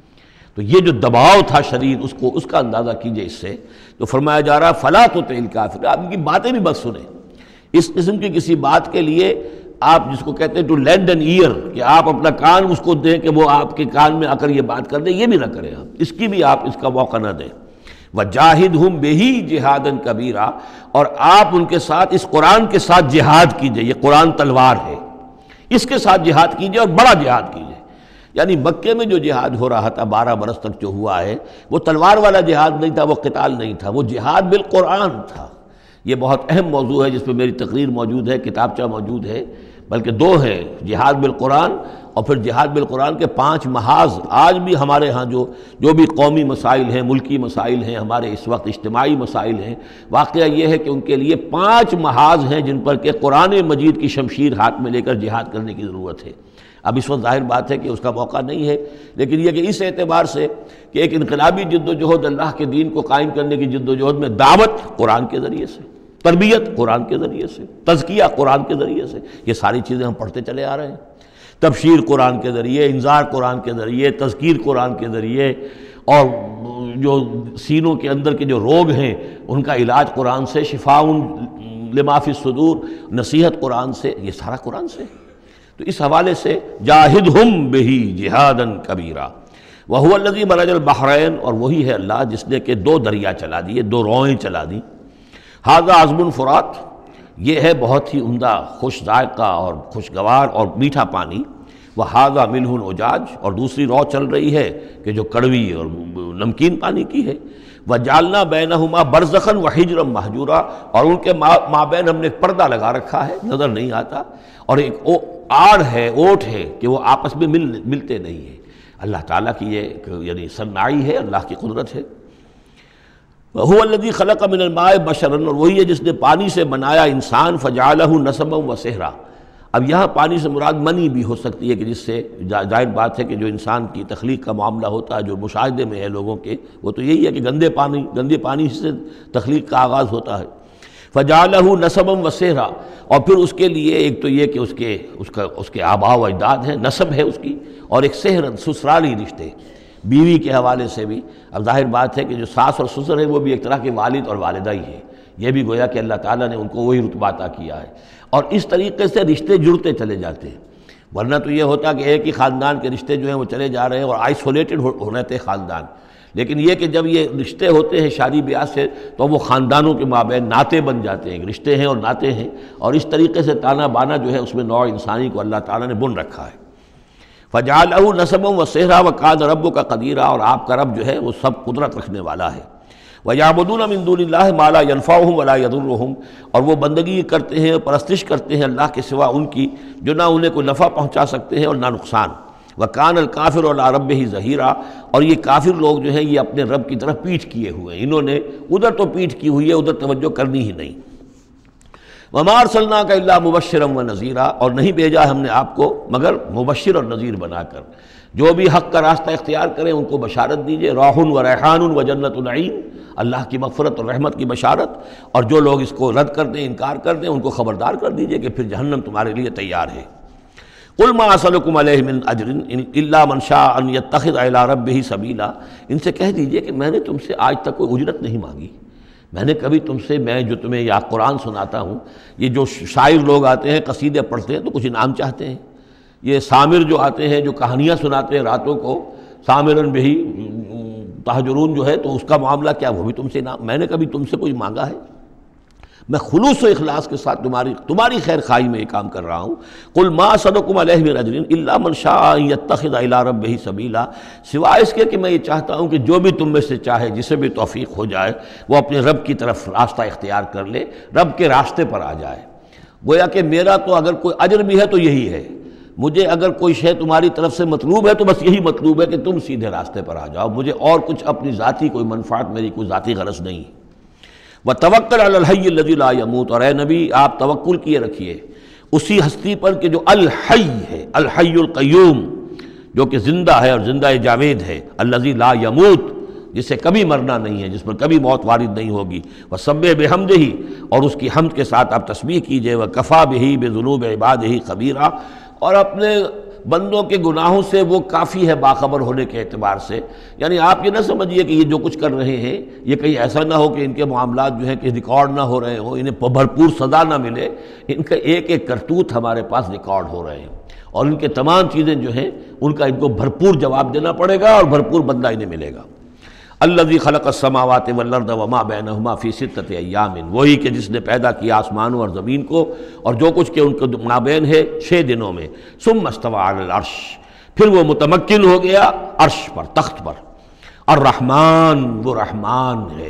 تو یہ جو دباؤ تھا شدید، اس کا اندازہ کیجئے اس سے، تو فرمایا جا رہا فَلَا تُطِعِ الْكَافِرِينَ، آپ ان کی باتیں بھی بس سنیں، اس قسم کی کسی بات کے لیے آپ جس کو کہتے ہیں ٹو لینڈ این ایئر، کہ آپ اپنا کان اس کو دیں کہ وہ آپ کے کان میں آ کر یہ بات کر دیں، یہ بھی نہ کریں آپ، اس کی بھی آپ اس کا موقع نہ دیں۔ وَجَاهِدْهُمْ بِهِ جِهَادًا كَبِيرًا، اور آپ ان کے ساتھ اس قرآن کے ساتھ جہاد کیجئے، یہ قرآن تلوار ہے، اس کے ساتھ جہاد کیجئے اور بڑا جہاد کیجئے۔ یعنی مکے میں جو جہاد ہو رہا تھا 12 برس تک جو ہوا ہے، وہ تلوار والا جہاد نہیں تھا، وہ قتال نہیں تھا، وہ جہاد بالقرآن تھا۔ یہ بہت اہم موضوع ہے جس پہ میری تقریر موجود ہے، کتابچہ موجود ہے، بلکہ 2 ہے، جہاد بالقرآن اور پھر جہاد بالقرآن کے 5 محاذ آج بھی ہمارے ہاں جو بھی قومی مسائل ہیں، ملکی مسائل ہیں، ہمارے اس وقت اجتماعی مسائل ہیں، واقعہ یہ ہے کہ ان کے لیے 5 محاذ ہیں جن پر کہ قرآن مجید کی شمشیر ہاتھ میں لے کر جہاد کرنے کی ضرورت ہے۔ اب اس وقت ظاہر بات ہے کہ اس کا موقع نہیں ہے، لیکن یہ کہ اس اعتبار سے کہ ایک انقلابی جد و جہد اللہ کے دین کو قائم کرنے کی جد و جہد میں دعوت قرآن کے ذریعے سے، تربیت قرآن کے ذریعے سے، تزکیہ قرآن کے ذریعے سے، یہ ساری چیزیں ہم پڑھتے چلے آ رہے ہیں۔ تبشیر قرآن کے ذریعے، انذار قرآن کے ذریعے، تذکیر قرآن کے ذریعے، اور جو سینوں کے اندر کے جو روگ ہیں ان کا علاج قرآن سے، شفاء لما فی الصدور، نصیحت قرآن سے، یہ سارا قرآن سے۔ تو اس حوالے سے جاہدہم بہ جہادا کبیرا وہو الذی مرج البحرین، اور وہی ہے اللہ جس نے کہ 2 دریا چلا دیے، 2 روئیں چلا دیں۔ ھذا عذب فرات، یہ ہے بہت ہی عمدہ خوش ذائقہ اور خوشگوار اور میٹھا پانی۔ وھذا ملح اجاج، اور دوسری رو چل رہی ہے کہ جو کڑوی اور نمکین پانی کی ہے۔ وجعلنا بینہما برزخا وحجرا مہجورا، اور ان کے مابین ہم نے ایک پردہ لگا رکھا ہے، نظر نہیں آتا، اور ایک آڑ ہے، اوٹ ہے کہ وہ آپس میں ملتے نہیں ہیں۔ اللہ تعالیٰ کی یہ یعنی صنائی ہے، اللہ کی قدرت ہے۔ وَهُوَ الَّذِي خَلَقَ مِنَ الْمَاءِ بَشَرًا، اور وہی ہے جس نے پانی سے بنایا انسان، فَجَعَلَهُ نَسَبًا وَسِحْرًا۔ اب یہاں پانی سے مراد منی بھی ہو سکتی ہے کہ جس سے ظاہر بات ہے کہ جو انسان کی تخلیق کا معاملہ ہوتا ہے، جو مشاہدے میں ہے لوگوں کے، وہ تو یہی ہے کہ گندے پانی سے تخلیق کا آغاز ہوتا ہے۔ فَجَعَلَهُ نَسَبًا وَسِحْرًا، اور پھر اس کے لیے ایک تو یہ کہ اس کے آباء و اجداد ہیں، نسب ہے اس کی، اور ایک سحر سسرالی رشتے بیوی کے حوالے سے بھی۔ اب ظاہر بات ہے کہ جو ساس اور سسر ہیں وہ بھی ایک طرح کے والد اور والدہ ہی ہیں، یہ بھی گویا کہ اللہ تعالیٰ نے ان کو وہی رتبہ عطا کیا ہے، اور اس طریقے سے رشتے جڑتے چلے جاتے ہیں۔ ورنہ تو یہ ہوتا کہ ایک ہی خاندان کے رشتے جو ہیں وہ چلے جا رہے ہیں اور آئسولیٹڈ ہو رہے تھے خاندان، لیکن یہ کہ جب یہ رشتے ہوتے ہیں شادی بیاہ سے تو وہ خاندانوں کے مابین ناطے بن جاتے ہیں، رشتے ہیں اور ناطے ہیں، اور اس طریقے سے تانا بانا جو ہے اس میں نوع انسانی کو اللہ تعالیٰ نے بن رکھا ہے۔ فَجَعَلَهُ نَسَبًا وَسِحْرًا وَكَانَ رَبُّكَ قَدِيرًا، اور آپ کا رب جو ہے وہ سب قدرت رکھنے والا ہے۔ وَيَعْبُدُونَ مِن دُونِ اللَّهِ مَا لَا يَنفَعُهُمْ وَلَا يَضُرُّهُمْ، اور وہ بندگی کرتے ہیں، پرستش کرتے ہیں اللہ کے سوا ان کی جو نہ انہیں کوئی نفع پہنچا سکتے ہیں اور نہ نقصان۔ وَكَانَ الْكَافِرُ عَلَىٰ رَبِّهِ ظَهِيرًا، اور یہ کافر لوگ جو ہیں یہ اپنے رب کی طرف پیٹھ کیے ہوئے ہیں، انہوں نے ادھر تو پیٹھ کی ہوئی ہے، ادھر توجہ کرنی ہی نہیں۔ وَمَا أَرْسَلْنَاكَ إِلَّا مُبَشِّرًا وَنَذِيرًا، اور نہیں بھیجا ہم نے آپ کو مگر مبشر اور نذیر بنا کر، جو بھی حق کا راستہ اختیار کریں ان کو بشارت دیجئے، راح و ریحان و جنت نعیم، اللہ کی مغفرت اور رحمت کی بشارت، اور جو لوگ اس کو رد کر دیں، انکار کر دیں، ان کو خبردار کر دیجئے کہ پھر جہنم تمہارے لیے تیار ہے۔ قُلْ مَا أَسْأَلُكُمْ عَلَيْهِ مِنْ أَجْرٍ إِلَّا مَنْ شَاءَ أَنْ يَتَّخِذَ إِلَىٰ رَبِّهِ سَبِيلًا، ان سے کہہ دیجئے کہ میں نے تم سے آج تک کوئی اجرت نہیں مانگی، میں نے کبھی تم سے، میں جو تمہیں یا قرآن سناتا ہوں، یہ جو شاعر لوگ آتے ہیں قصیدے پڑھتے ہیں تو کچھ انعام چاہتے ہیں، یہ سامر جو آتے ہیں جو کہانیاں سناتے ہیں راتوں کو، سامرن بہی تہجرون جو ہے، تو اس کا معاملہ کیا، وہ بھی تم سے انعام، میں نے کبھی تم سے کوئی مانگا ہے؟ میں خلوص و اخلاص کے ساتھ تمہاری خیر خواہی میں یہ کام کر رہا ہوں۔ قل ما اسألکم علیہ من اجر الا من شاء ان یتخذ الی ربہ سبیلا، سوائے اس کے کہ میں یہ چاہتا ہوں کہ جو بھی تم میں سے چاہے، جسے بھی توفیق ہو جائے، وہ اپنے رب کی طرف راستہ اختیار کر لے، رب کے راستے پر آ جائے۔ گویا کہ میرا تو اگر کوئی اجر بھی ہے تو یہی ہے، مجھے اگر کوئی شے تمہاری طرف سے مطلوب ہے تو بس یہی مطلوب ہے کہ تم سیدھے راستے پر آ جاؤ، مجھے اور کچھ اپنی ذاتی کوئی منفعت، میری کوئی ذاتی غرض نہیں۔ وَتَوَكَّلْ عَلَى الْحَيِّ الَّذِي لَا يَمُوتُ، اور اے نبی آپ توکل کیے رکھیے اسی ہستی پر کہ جو الحی ہے، الحی القیوم، جو کہ زندہ ہے اور زندہ جاوید ہے، الذی لا یموت، جسے کبھی مرنا نہیں ہے، جس پر کبھی موت وارد نہیں ہوگی۔ وَسَبِّحْ بِحَمْدِهِ، اور اس کی حمد کے ساتھ آپ تسبیح کیجئے، وَكَفَىٰ بِهِ بِذُنُوبِ عِبَادِهِ خَبِيرًا، اور اپنے بندوں کے گناہوں سے وہ کافی ہے باخبر ہونے کے اعتبار سے۔ یعنی آپ یہ نہ سمجھیے کہ یہ جو کچھ کر رہے ہیں یہ کہیں ایسا نہ ہو کہ ان کے معاملات جو ہیں کہ ریکارڈ نہ ہو رہے ہوں، انہیں بھرپور سزا نہ ملے، ان کا ایک ایک کرتوت ہمارے پاس ریکارڈ ہو رہے ہیں، اور ان کے تمام چیزیں جو ہیں ان کا ان کو بھرپور جواب دینا پڑے گا اور بھرپور بدلہ انہیں ملے گا۔ الذی خلق السماوات والارض وما بینہما فی ستۃ ایام، وہی کہ جس نے پیدا کیا آسمانوں اور زمین کو اور جو کچھ کہ ان کے مابین ہے 6 دنوں میں۔ ثم استوى علی العرش، پھر وہ متمکن ہو گیا عرش پر، تخت پر۔ الرحمن، وہ رحمان ہے،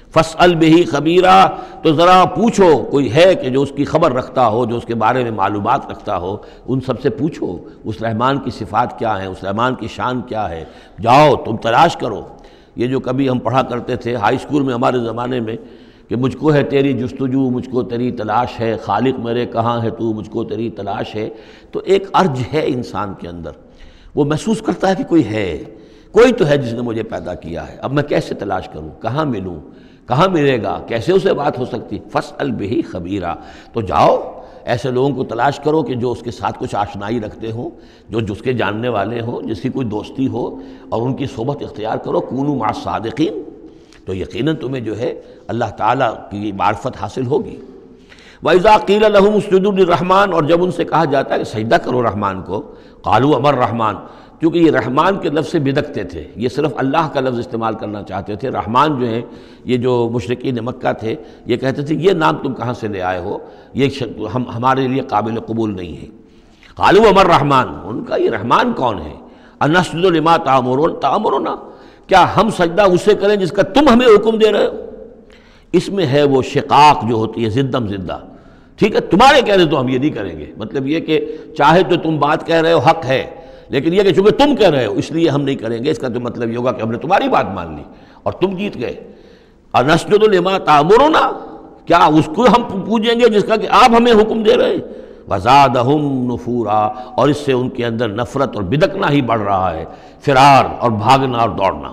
فاسأل بہ خبیرا، تو ذرا پوچھو، کوئی ہے کہ جو اس کی خبر رکھتا ہو، جو اس کے بارے میں معلومات رکھتا ہو، ان سب سے پوچھو اس رحمان کی صفات کیا ہیں، اس رحمان کی شان کیا ہے، جاؤ تم تلاش کرو۔ یہ جو کبھی ہم پڑھا کرتے تھے ہائی اسکول میں ہمارے زمانے میں کہ مجھ کو ہے تیری جستجو، مجھ کو تیری تلاش ہے، خالق میرے کہاں ہے تو، مجھ کو تیری تلاش ہے، تو ایک ارج ہے انسان کے اندر، وہ محسوس کرتا ہے کہ کوئی ہے، کوئی تو ہے جس نے مجھے پیدا کیا ہے، اب میں کیسے تلاش کروں، کہاں ملوں، کہاں ملے گا، کیسے اسے بات ہو سکتی، فاسأل بہ خبیرا، تو جاؤ ایسے لوگوں کو تلاش کرو کہ جو اس کے ساتھ کچھ آشنائی رکھتے ہوں، جو اس کے جاننے والے ہوں، جس کی کوئی دوستی ہو، اور ان کی صحبت اختیار کرو، کونوا مع الصادقین، تو یقیناً تمہیں جو ہے اللہ تعالیٰ کی معرفت حاصل ہوگی۔ وَإِذَا قِيلَ لَهُمُ اسْجُدُوا لِلرَّحْمَٰنِ، اور جب ان سے کہا جاتا ہے کہ سجدہ کرو رحمان کو، قالوا امر رحمان، کیونکہ یہ رحمان کے لفظ سے بدکتے تھے، یہ صرف اللہ کا لفظ استعمال کرنا چاہتے تھے۔ رحمان جو ہیں یہ جو مشرکین مکہ تھے یہ کہتے تھے یہ نام تم کہاں سے لے آئے ہو، یہ ہمارے لیے قابل قبول نہیں ہے۔ قالوا امر رحمان، ان کا یہ رحمان کون ہے؟ انسجد لما تأمرنا، کیا ہم سجدہ اسے کریں جس کا تم ہمیں حکم دے رہے ہو؟ اس میں ہے وہ شقاق جو ہوتی ہے زدم زدہ، ٹھیک ہے تمہارے کہنے تو ہم یہ نہیں کریں گے، مطلب یہ کہ چاہے تو تم بات کہہ رہے ہو حق ہے، لیکن یہ کہ چونکہ تم کہہ رہے ہو اس لیے ہم نہیں کریں گے، اس کا تو مطلب یہ ہوگا کہ ہم نے تمہاری بات مان لی اور تم جیت گئے۔ انسجد لما تأمرنا، کیا اس کو ہم پوجیں گے جس کا کہ آپ ہمیں حکم دے رہے ہیں؟ وزادہم نفورا، اور اس سے ان کے اندر نفرت اور بدکنا ہی بڑھ رہا ہے، فرار اور بھاگنا اور دوڑنا۔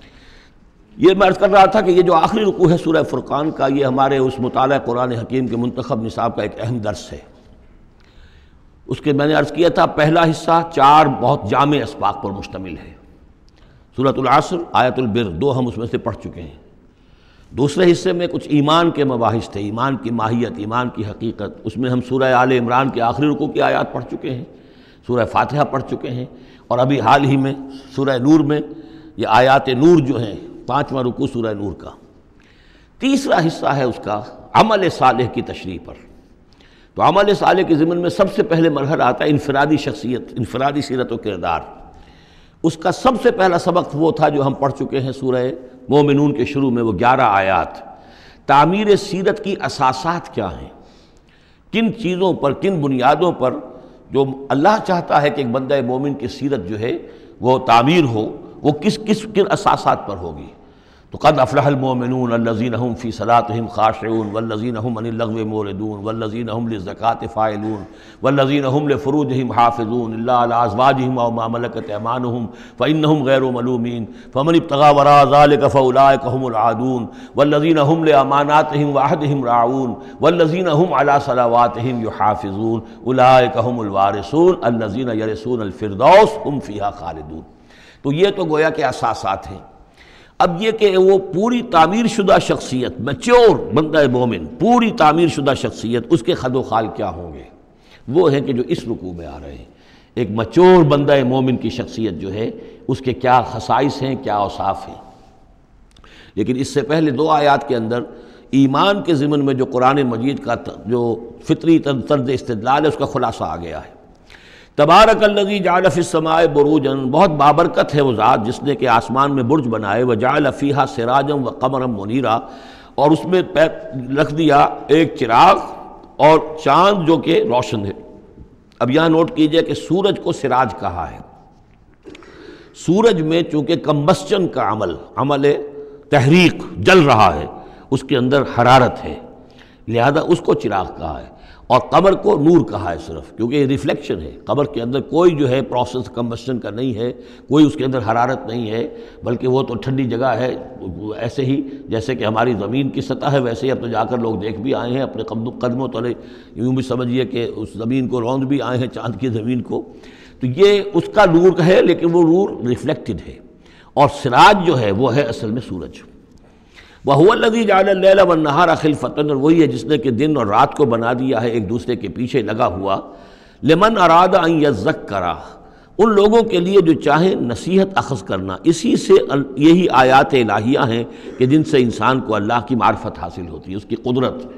یہ میں عرض کر رہا تھا کہ یہ جو آخری رکوع ہے سورہ فرقان کا، یہ ہمارے اس مطالعہ قرآن حکیم کے منتخب نصاب کا ایک اہم درس ہے۔ اس کے میں نے عرض کیا تھا پہلا حصہ 4 بہت جامع اسباق پر مشتمل ہے، سورۃ العصر، آیت البر، 2 ہم اس میں سے پڑھ چکے ہیں۔ دوسرے حصے میں کچھ ایمان کے مباحث تھے، ایمان کی ماہیت، ایمان کی حقیقت، اس میں ہم سورہ آل عمران کے آخری رکوع کی آیات پڑھ چکے ہیں، سورہ فاتحہ پڑھ چکے ہیں، اور ابھی حال ہی میں سورہ نور میں یہ آیات نور جو ہیں، 5واں رکوع سورہ نور کا۔ تیسرا حصہ ہے اس کا عمل صالح کی تشریح پر۔ تو عمل صالح کے ضمن میں سب سے پہلے مرحلہ آتا ہے انفرادی شخصیت، انفرادی سیرت و کردار۔ اس کا سب سے پہلا سبق وہ تھا جو ہم پڑھ چکے ہیں سورہ مومنون کے شروع میں، وہ 11 آیات۔ تعمیر سیرت کی اساسات کیا ہیں، کن چیزوں پر، کن بنیادوں پر جو اللہ چاہتا ہے کہ ایک بندہ مومن کی سیرت جو ہے وہ تعمیر ہو، وہ کن اساسات پر ہوگی۔ تو قد افلح المؤمنون الذین هم فی صلاتهم خاشعون والذین هم عن اللغو معرضون والذین هم للزکاة فاعلون والذین هم لفروجهم حافظون الا علی ازواجهم او ما ملکت ایمانهم فانهم غیر ملومین فمن ابتغى وراء ذلك فاولئک هم العادون والذین هم لاماناتهم وعهدهم راعون والذین هم علی صلواتهم یحافظون اولئک هم الوارثون الذین یرثون الفردوس هم فیها خالدون۔ تو یہ تو گویا کہ اساسات ہیں۔ اب یہ کہ وہ پوری تعمیر شدہ شخصیت، میچور بندہ مومن، پوری تعمیر شدہ شخصیت، اس کے خد و خال کیا ہوں گے، وہ ہیں کہ جو اس رکوع میں آ رہے ہیں۔ ایک میچور بندہ مومن کی شخصیت جو ہے اس کے کیا خصائص ہیں، کیا اوصاف ہیں۔ لیکن اس سے پہلے 2 آیات کے اندر ایمان کے ضمن میں جو قرآن مجید کا جو فطری طرز استدلال ہے اس کا خلاصہ آ گیا ہے۔ تبارک الذی جعل فی السماء بروجا، بہت بابرکت ہے وہ ذات جس نے کہ آسمان میں برج بنائے، وجعل فیہا سراجا وقمرا منیرا، اور اس میں رکھ دیا ایک چراغ اور چاند جو کہ روشن ہے۔ اب یہاں نوٹ کیجئے کہ سورج کو سراج کہا ہے۔ سورج میں چونکہ کمبسچن کا عمل تحریک، جل رہا ہے، اس کے اندر حرارت ہے، لہذا اس کو چراغ کہا ہے، اور قمر کو نور کہا ہے صرف، کیونکہ یہ ریفلیکشن ہے۔ قمر کے اندر کوئی جو ہے پروسیس کمبسشن کا نہیں ہے، کوئی اس کے اندر حرارت نہیں ہے، بلکہ وہ تو ٹھنڈی جگہ ہے، ایسے ہی جیسے کہ ہماری زمین کی سطح ہے ویسے ہی اب تو جا کر لوگ دیکھ بھی آئے ہیں اپنے قدموں تلے، یوں بھی سمجھیے کہ اس زمین کو روند بھی آئے ہیں، چاند کی زمین کو۔ تو یہ اس کا نور ہے، لیکن وہ نور ریفلیکٹڈ ہے، اور سراج جو ہے وہ ہے اصل میں سورج۔ وَهُوَ الَّذِي جَعَلَ اللَّيْلَ وَالنَّهَارَ خِلْفَةً، اور وہی ہے جس نے کہ دن اور رات کو بنا دیا ہے ایک دوسرے کے پیچھے لگا ہوا، لمن اراد ان یذکر، ان لوگوں کے لیے جو چاہیں نصیحت اخذ کرنا۔ اسی سے یہی آیات الہیہ ہیں کہ جن سے انسان کو اللہ کی معرفت حاصل ہوتی ہے، اس کی قدرت،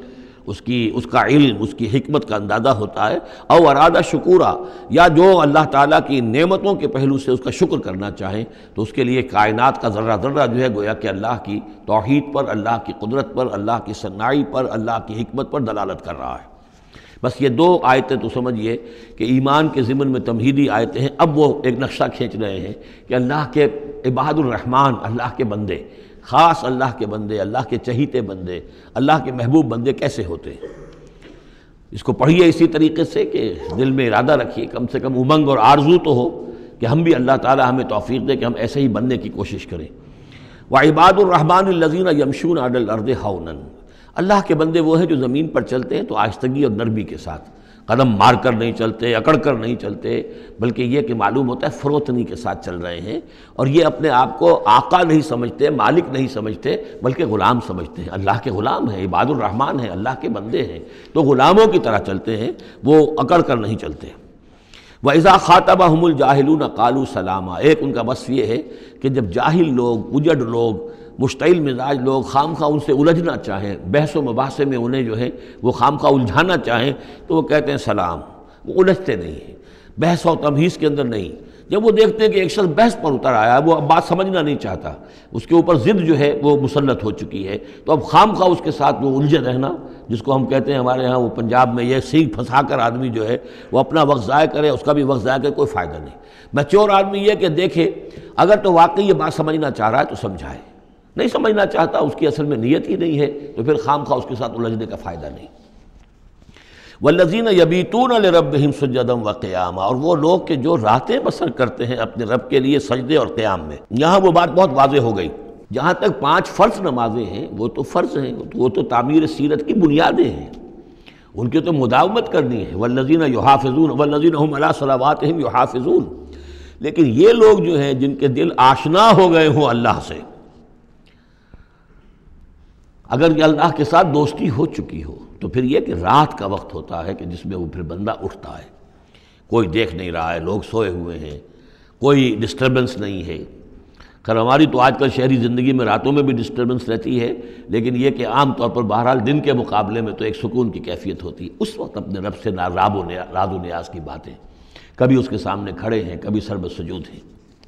اس کا علم، اس کی حکمت کا اندازہ ہوتا ہے۔ او ارادہ شکورا، یا جو اللہ تعالیٰ کی نعمتوں کے پہلو سے اس کا شکر کرنا چاہیں تو اس کے لیے کائنات کا ذرہ ذرہ جو ہے گویا کہ اللہ کی توحید پر، اللہ کی قدرت پر، اللہ کی صناعی پر، اللہ کی حکمت پر دلالت کر رہا ہے۔ بس یہ دو آیتیں تو سمجھیے کہ ایمان کے ضمن میں تمہیدی آیتیں ہیں۔ اب وہ ایک نقشہ کھینچ رہے ہیں کہ اللہ کے عباد الرحمن، اللہ کے بندے، خاص اللہ کے بندے، اللہ کے چہیتے بندے، اللہ کے محبوب بندے کیسے ہوتے ہیں۔ اس کو پڑھیے اسی طریقے سے کہ دل میں ارادہ رکھیے، کم سے کم امنگ اور آرزو تو ہو کہ ہم بھی اللہ تعالی ہمیں توفیق دے کہ ہم ایسے ہی بننے کی کوشش کریں۔ وعباد الرحمن الذین یمشون علی الارض ہونا، اللہ کے بندے وہ ہیں جو زمین پر چلتے ہیں تو آہستگی اور نرمی کے ساتھ، قدم مار کر نہیں چلتے، اکڑ کر نہیں چلتے، بلکہ یہ کہ معلوم ہوتا ہے فروتنی کے ساتھ چل رہے ہیں، اور یہ اپنے آپ کو آقا نہیں سمجھتے، مالک نہیں سمجھتے، بلکہ غلام سمجھتے ہیں۔ اللہ کے غلام ہیں، عباد الرحمن ہیں، اللہ کے بندے ہیں، تو غلاموں کی طرح چلتے ہیں، وہ اکڑ کر نہیں چلتے۔ وَإِذَا خَاطَبَهُمُ الْجَاهِلُونَ قَالُوا سَلَامًا، ایک ان کا وصف یہ ہے کہ جب جاہل لوگ، اجڑ لوگ، مشتعل مزاج لوگ خام خواہ ان سے الجھنا چاہیں، بحث و مباحثے میں انہیں جو ہے وہ خام خواہ الجھانا چاہیں تو وہ کہتے ہیں سلام، وہ الجھتے نہیں ہیں، بحث و تمہیز کے اندر نہیں۔ جب وہ دیکھتے ہیں کہ ایک شخص بحث پر اتر آیا ہے، وہ اب بات سمجھنا نہیں چاہتا، اس کے اوپر ضد جو ہے وہ مسلط ہو چکی ہے، تو اب خام خواہ اس کے ساتھ وہ الجھے رہنا، جس کو ہم کہتے ہیں ہمارے ہاں وہ پنجاب میں یہ سینگ پھنسا کر آدمی جو ہے وہ اپنا وقت ضائع کرے، اس کا بھی وقت ضائع کرے، کوئی فائدہ نہیں۔ میچور آدمی یہ کہ دیکھے اگر تو واقعی یہ بات سمجھنا چاہ رہا ہے تو سمجھائے، نہیں سمجھنا چاہتا، اس کی اصل میں نیت ہی نہیں ہے، تو پھر خام خواہ اس کے ساتھ الجھنے کا فائدہ نہیں۔ والذین یبیتون لربہم سجدا وقیاما، اور وہ لوگ کہ جو راتیں بسر کرتے ہیں اپنے رب کے لیے سجدے اور قیام میں۔ یہاں وہ بات بہت واضح ہو گئی، جہاں تک 5 فرض نمازیں ہیں وہ تو فرض ہیں، وہ تو تعمیر سیرت کی بنیادیں ہیں، ان کی تو مداومت کرنی ہے۔ والذین یحافظون والذین هم علی صلواتہم یحافظون، لیکن یہ لوگ جو ہیں جن کے دل آشنا ہو گئے ہوں اللہ سے، اگر یہ اللہ کے ساتھ دوستی ہو چکی ہو تو پھر یہ کہ رات کا وقت ہوتا ہے کہ جس میں وہ پھر بندہ اٹھتا ہے، کوئی دیکھ نہیں رہا ہے، لوگ سوئے ہوئے ہیں، کوئی ڈسٹربنس نہیں ہے۔ خیر ہماری تو آج کل شہری زندگی میں راتوں میں بھی ڈسٹربنس رہتی ہے، لیکن یہ کہ عام طور پر بہرحال دن کے مقابلے میں تو ایک سکون کی کیفیت ہوتی ہے، اس وقت اپنے رب سے راز و نیاز کی باتیں، کبھی اس کے سامنے کھڑے ہیں، کبھی سر بسجود ہیں۔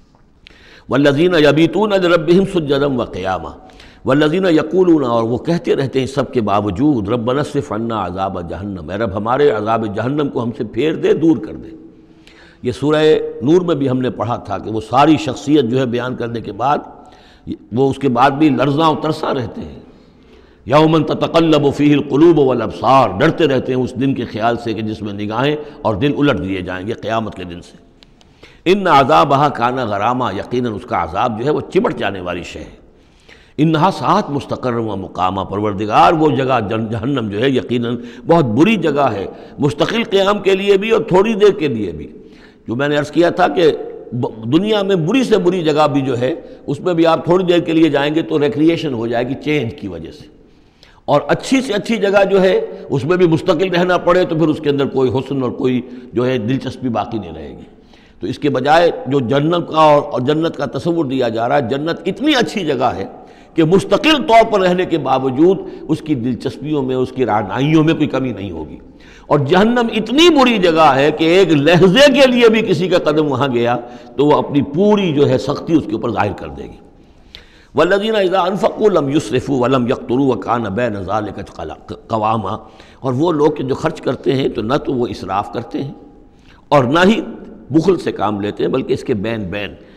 والذین یبیتون لربہم سجدا وقیاما والذین یقولون، اور وہ کہتے رہتے ہیں سب کے باوجود، ربنا اصرف عنا عذاب جہنم، اے رب ہمارے عذاب جہنم کو ہم سے پھیر دے، دور کر دے۔ یہ سورہ نور میں بھی ہم نے پڑھا تھا کہ وہ ساری شخصیت جو ہے بیان کرنے کے بعد وہ اس کے بعد بھی لرزاں و ترساں رہتے ہیں۔ یوما تتقلب فیہ القلوب والابصار، ڈرتے رہتے ہیں اس دن کے خیال سے کہ جس میں نگاہیں اور دل الٹ دیے جائیں گے قیامت کے دن سے۔ ان عذابہا کان غراما، یقیناً اس کا عذاب جو ہے وہ چمٹ جانے والی شے ہے۔ انہا ساعت مستقر و مقامہ، پروردگار وہ جگہ جہنم جو ہے یقیناً بہت بری جگہ ہے، مستقل قیام کے لیے بھی اور تھوڑی دیر کے لیے بھی۔ جو میں نے عرض کیا تھا کہ دنیا میں بری سے بری جگہ بھی جو ہے اس میں بھی آپ تھوڑی دیر کے لیے جائیں گے تو ریکریشن ہو جائے گی چینج کی وجہ سے، اور اچھی سے اچھی جگہ جو ہے اس میں بھی مستقل رہنا پڑے تو پھر اس کے اندر کوئی حسن اور کوئی جو ہے دلچسپی باقی نہیں رہے گی۔ تو اس کے بجائے جو جنت کا اور جنت کا تصور دیا جا رہا ہے، جنت اتنی اچھی جگہ ہے کہ مستقل طور پر رہنے کے باوجود اس کی دلچسپیوں میں، اس کی رعنائیوں میں کوئی کمی نہیں ہوگی، اور جہنم اتنی بری جگہ ہے کہ ایک لحظے کے لیے بھی کسی کا قدم وہاں گیا تو وہ اپنی پوری جو ہے سختی اس کے اوپر ظاہر کر دے گی۔ والذین اذا انفقوا لم یسرفوا ولم یقتروا وکان بین ذلک قواما، اور وہ لوگ کہ جو خرچ کرتے ہیں تو نہ تو وہ اسراف کرتے ہیں اور نہ ہی بخل سے کام لیتے ہیں، بلکہ اس کے بین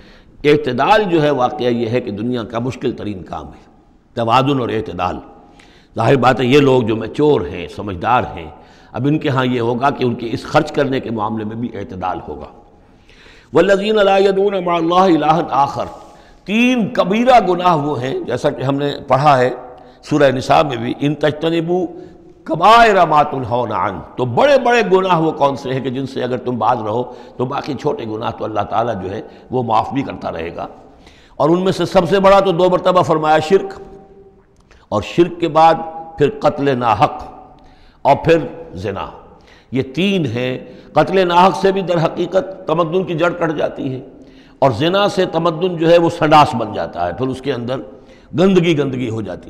اعتدال جو ہے واقعہ یہ ہے کہ دنیا کا مشکل ترین کام ہے، توازن اور اعتدال۔ ظاہر بات ہے یہ لوگ جو میچور ہیں، سمجھدار ہیں، اب ان کے ہاں یہ ہوگا کہ ان کے اس خرچ کرنے کے معاملے میں بھی اعتدال ہوگا۔ والذین لا یدعون مع اللہ الہا آخر، 3 کبیرہ گناہ وہ ہیں جیسا کہ ہم نے پڑھا ہے سورہ نساء میں بھی، ان تجتنبوا کبائر ما تنہون عنہ، تو بڑے بڑے گناہ وہ کون سے ہیں کہ جن سے اگر تم باز رہو تو باقی چھوٹے گناہ تو اللہ تعالیٰ جو ہے وہ معاف بھی کرتا رہے گا۔ اور ان میں سے سب سے بڑا تو 2 مرتبہ فرمایا شرک، اور شرک کے بعد پھر قتل ناحق اور پھر زنا، یہ 3 ہیں۔ قتل ناحق سے بھی در حقیقت تمدن کی جڑ کٹ جاتی ہے، اور زنا سے تمدن جو ہے وہ سنڈاس بن جاتا ہے، پھر اس کے اندر گندگی ہو جاتی ہے۔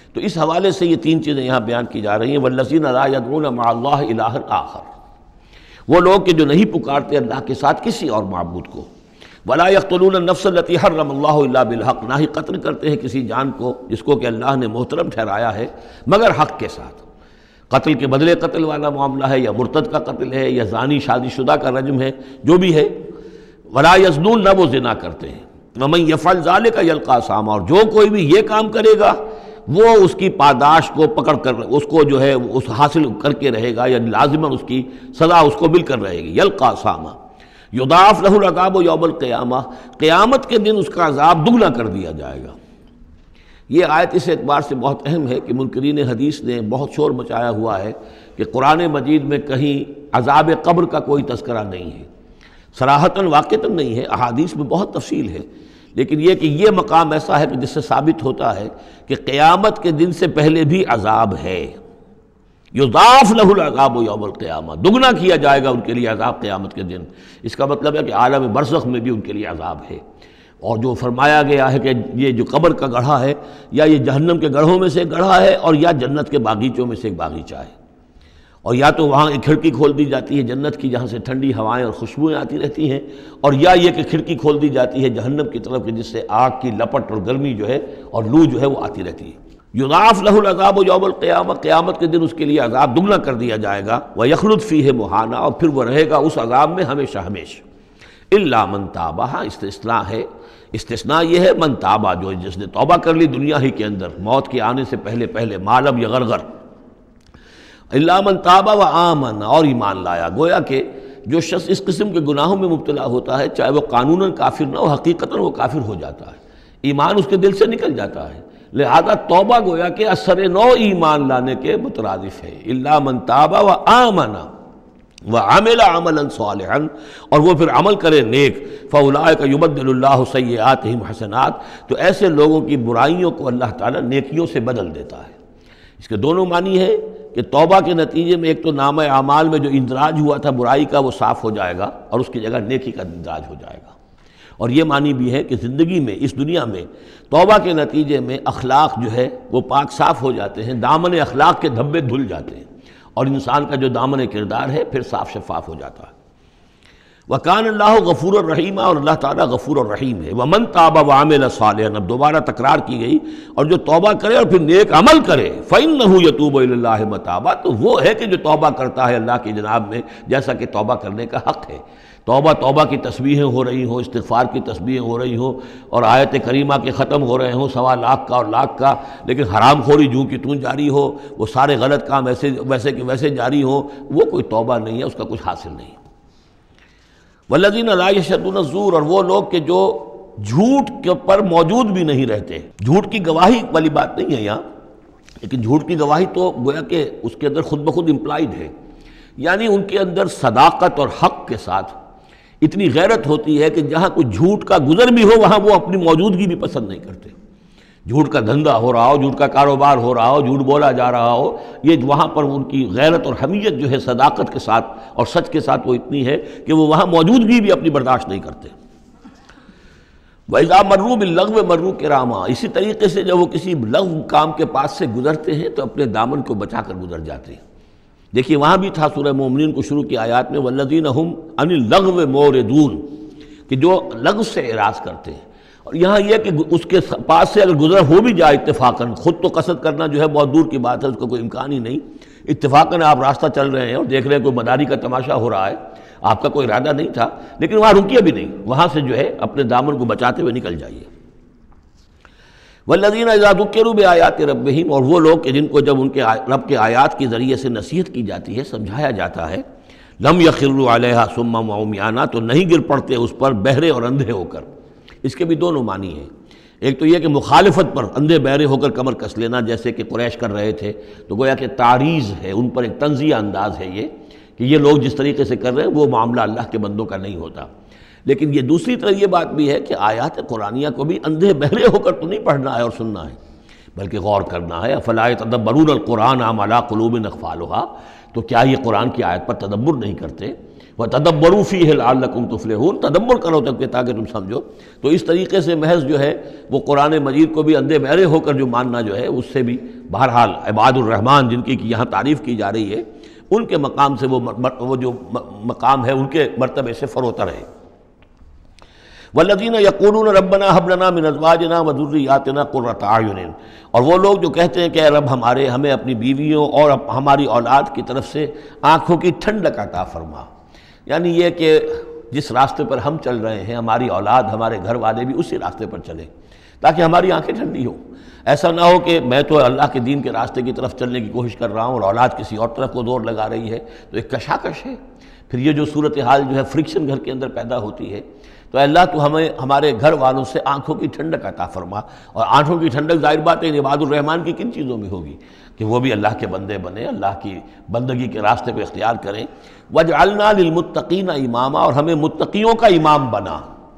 تو اس حوالے سے یہ تین چیزیں یہاں بیان کی جا رہی ہیں، والذین لا یدعون مع اللہ الہا آخر، وہ لوگ کہ جو نہیں پکارتے اللہ کے ساتھ کسی اور معبود کو، ولا یقتلون النفس التي حرم اللہ الا بالحق، نہ ہی قتل کرتے ہیں کسی جان کو جس کو کہ اللہ نے محترم ٹھہرایا ہے مگر حق کے ساتھ، قتل کے بدلے قتل والا معاملہ ہے یا مرتد کا قتل ہے یا زانی شادی شدہ کا رجم ہے، جو بھی ہے، ولا یزنون، نہ وہ زنا کرتے ہیں، ومن یفعل ذلک یلقی اثاما، اور جو کوئی بھی یہ کام کرے گا وہ اس کی پاداش کو پکڑ کر اس کو جو ہے اس حاصل کر کے رہے گا، یعنی لازماً اس کی سزا اس کو مل کر رہے گی، یلقی اثاما یضاعف لہ العذاب یوم القیامہ، قیامت کے دن اس کا عذاب دگنا کر دیا جائے گا۔ یہ آیت اس اعتبار سے بہت اہم ہے کہ منکرین حدیث نے بہت شور مچایا ہوا ہے کہ قرآن مجید میں کہیں عذاب قبر کا کوئی تذکرہ نہیں ہے، صراحتاً واقعتاً نہیں ہے، احادیث میں بہت تفصیل ہے، لیکن یہ کہ یہ مقام ایسا ہے کہ جس سے ثابت ہوتا ہے کہ قیامت کے دن سے پہلے بھی عذاب ہے، یضاعف لہ العذاب یوم القیامہ، دگنا کیا جائے گا ان کے لیے عذاب قیامت کے دن۔ اس کا مطلب ہے کہ عالم برزخ میں بھی ان کے لیے عذاب ہے، اور جو فرمایا گیا ہے کہ یہ جو قبر کا گڑھا ہے یا یہ جہنم کے گڑھوں میں سے ایک گڑھا ہے اور یا جنت کے باغیچوں میں سے ایک باغیچہ ہے، اور یا تو وہاں ایک کھڑکی کھول دی جاتی ہے جنت کی جہاں سے ٹھنڈی ہوائیں اور خوشبوئیں آتی رہتی ہیں، اور یا یہ کہ کھڑکی کھول دی جاتی ہے جہنم کی طرف کہ جس سے آگ کی لپٹ اور گرمی جو ہے اور لو جو ہے وہ آتی رہتی ہے۔ یضاعف لہ العذاب یوم القیامہ، قیامت کے دن اس کے لیے عذاب دگنا کر دیا جائے گا، ویخلد فیہ مہانا، اور پھر وہ رہے گا اس عذاب میں ہمیشہ ہمیشہ۔ الا من تاب، استثناء ہے، استثناء یہ ہے من تابہ، جو جس نے توبہ کر لی دنیا ہی کے اندر موت کے آنے سے پہلے ما لم یغرغر، الا من تابہ و آمن، اور ایمان لایا۔ گویا کہ جو شخص اس قسم کے گناہوں میں مبتلا ہوتا ہے چاہے وہ قانوناً کافر نہ ہو، حقیقتاً وہ کافر ہو جاتا ہے، ایمان اس کے دل سے نکل جاتا ہے، لہذا توبہ گویا کہ اثر نو ایمان لانے کے مترادف ہے۔ الا من تاب و آمن وعمل عملا صالحا، اور وہ پھر عمل کرے نیک، فاولئک یبدل اللہ سیئاتہم حسنات، تو ایسے لوگوں کی برائیوں کو اللہ تعالیٰ نیکیوں سے بدل دیتا ہے۔ اس کے دونوں معنی ہے کہ توبہ کے نتیجے میں ایک تو نامہ اعمال میں جو اندراج ہوا تھا برائی کا وہ صاف ہو جائے گا اور اس کی جگہ نیکی کا اندراج ہو جائے گا، اور یہ معنی بھی ہے کہ زندگی میں اس دنیا میں توبہ کے نتیجے میں اخلاق جو ہے وہ پاک صاف ہو جاتے ہیں، دامن اخلاق کے دھبے دھل جاتے ہیں، اور انسان کا جو دامن کردار ہے پھر صاف شفاف ہو جاتا ہے۔ وَكَانَ اللَّهُ غَفُورًا رَحِيمًا، اور اللہ تعالیٰ غفور الرحیم ہے۔ وَمَن تَابَ وَعَمِلَ صَالِحًا، اب دوبارہ تکرار کی گئی، اور جو توبہ کرے اور پھر نیک عمل کرے، فَإِنَّهُ يَتُوبُ إِلَى اللَّهِ مَتَابًا، تو وہ ہے کہ جو توبہ کرتا ہے اللہ کی جناب میں جیسا کہ توبہ کرنے کا حق ہے۔ توبہ کی تسبیحیں ہو رہی ہوں، استغفار کی تسبیحیں ہو رہی ہوں، اور آیت کریمہ کے ختم ہو رہے ہوں 1.25 لاکھ کا اور لاکھ کا، لیکن حرام خوری جوں کی توں جاری ہو، وہ سارے غلط کام ویسے کہ ویسے جاری ہوں، وہ کوئی توبہ نہیں ہے، اس کا کچھ حاصل نہیں۔ والذین لا یشهدون الزور، اور وہ لوگ کہ جو جھوٹ کے پر موجود بھی نہیں رہتے، جھوٹ کی گواہی والی بات نہیں ہے یہاں، لیکن جھوٹ کی گواہی تو گویا کہ اس کے اندر خود بخود امپلائڈ ہے، یعنی ان کے اندر صداقت اور حق کے ساتھ اتنی غیرت ہوتی ہے کہ جہاں کوئی جھوٹ کا گزر بھی ہو وہاں وہ اپنی موجودگی بھی پسند نہیں کرتے، جھوٹ کا دھندا ہو رہا ہو، جھوٹ کا کاروبار ہو رہا ہو، جھوٹ بولا جا رہا ہو، یہ وہاں پر ان کی غیرت اور حمیت جو ہے صداقت کے ساتھ اور سچ کے ساتھ وہ اتنی ہے کہ وہ وہاں موجودگی بھی اپنی برداشت نہیں کرتے۔ وَإِذَا مَرُّوا بِاللَّغْوِ مَرُّوا كِرَامًا، اسی طریقے سے جب وہ کسی لغو کام کے پاس سے گزرتے ہیں تو اپنے دامن کو بچا کر گزر جاتے ہیں۔ دیکھیے وہاں بھی تھا سورہ مومنین کو شروع کی آیات میں وَالَّذِينَ هُمْ عَنِ اللَّغْوِ مُعْرِضُونَ، کہ جو لغو سے اعراض کرتے ہیں، اور یہاں یہ کہ اس کے پاس سے اگر گزر ہو بھی جائے اتفاقاً، خود تو قصد کرنا جو ہے بہت دور کی بات ہے، اس کا کوئی امکان ہی نہیں، اتفاقاً آپ راستہ چل رہے ہیں اور دیکھ رہے ہیں کوئی مداری کا تماشا ہو رہا ہے، آپ کا کوئی ارادہ نہیں تھا، لیکن وہاں رکیے بھی نہیں، وہاں سے جو ہے اپنے دامن کو بچاتے ہوئے نکل جائیے۔ والذین اذا ذکروا بآیات ربہم، اور وہ لوگ کہ جن کو جب ان کے رب کے آیات کے ذریعے سے نصیحت کی جاتی ہے، سمجھایا جاتا ہے، لم یخروا علیہا صما وعمیانا، تو نہیں گر پڑتے اس پر بہرے اور اندھے ہو کر۔ اس کے بھی دونوں معنی ہیں، ایک تو یہ کہ مخالفت پر اندھے بہرے ہو کر کمر کس لینا جیسے کہ قریش کر رہے تھے، تو گویا کہ تعریض ہے، ان پر ایک طنزیہ انداز ہے یہ کہ یہ لوگ جس طریقے سے کر رہے ہیں وہ معاملہ اللہ کے بندوں کا نہیں ہوتا۔ لیکن یہ دوسری طرف یہ بات بھی ہے کہ آیات قرآنیہ کو بھی اندھے بہرے ہو کر تو نہیں پڑھنا ہے اور سننا ہے، بلکہ غور کرنا ہے۔ افلا یتدبرون القرآن ام علی قلوب اقفالها، تو کیا یہ قرآن کی آیت پر تدبر نہیں کرتے؟ وَتَدَبَّرُوا فِيهِ لَعَلَّكُمْ تُفْلِحُونَ، تدبر کرو تاکہ تم سمجھو۔ تو اس طریقے سے محض جو ہے وہ قرآن مجید کو بھی اندھے بہرے ہو کر جو ماننا جو ہے اس سے بھی بہرحال عباد الرحمن جن کی یہاں تعریف کی جا رہی ہے ان کے مقام سے وہ جو مقام ہے ان کے مرتبے سے فروتر ہے۔ وَالَّذِينَ يَقُولُونَ رَبَّنَا هَبْ لَنَا مِنْ أَزْوَاجِنَا وَذُرِّيَّاتِنَا قُرَّةَ أَعْيُنٍ، اور وہ لوگ جو کہتے ہیں کہ اے رب ہمیں اپنی بیویوں اور ہماری اولاد کی طرف سے آنکھوں کی ٹھنڈک عطا فرما، یعنی یہ کہ جس راستے پر ہم چل رہے ہیں ہماری اولاد ہمارے گھر والے بھی اسی راستے پر چلیں تاکہ ہماری آنکھیں ٹھنڈی ہوں۔ ایسا نہ ہو کہ میں تو اللہ کے دین کے راستے کی طرف چلنے کی کوشش کر رہا ہوں اور اولاد کسی اور طرف کو دور لگا رہی ہے، تو ایک کشاکش ہے۔ پھر یہ جو صورتحال جو ہے فرکشن گھر کے اندر پیدا ہوتی ہے، تو اللہ تو ہمیں ہمارے گھر والوں سے آنکھوں کی ٹھنڈک عطا فرما، اور آنکھوں کی ٹھنڈک ظاہر بات ہے عباد الرحمن کی کن چیزوں میں ہوگی کہ وہ بھی اللہ کے بندے بنے، اللہ کی بندگی کے راستے کو اختیار کریں۔ وَاجْعَلْنَا لِلْمُتَّقِينَ اماما، اور ہمیں متقیوں کا امام بنا۔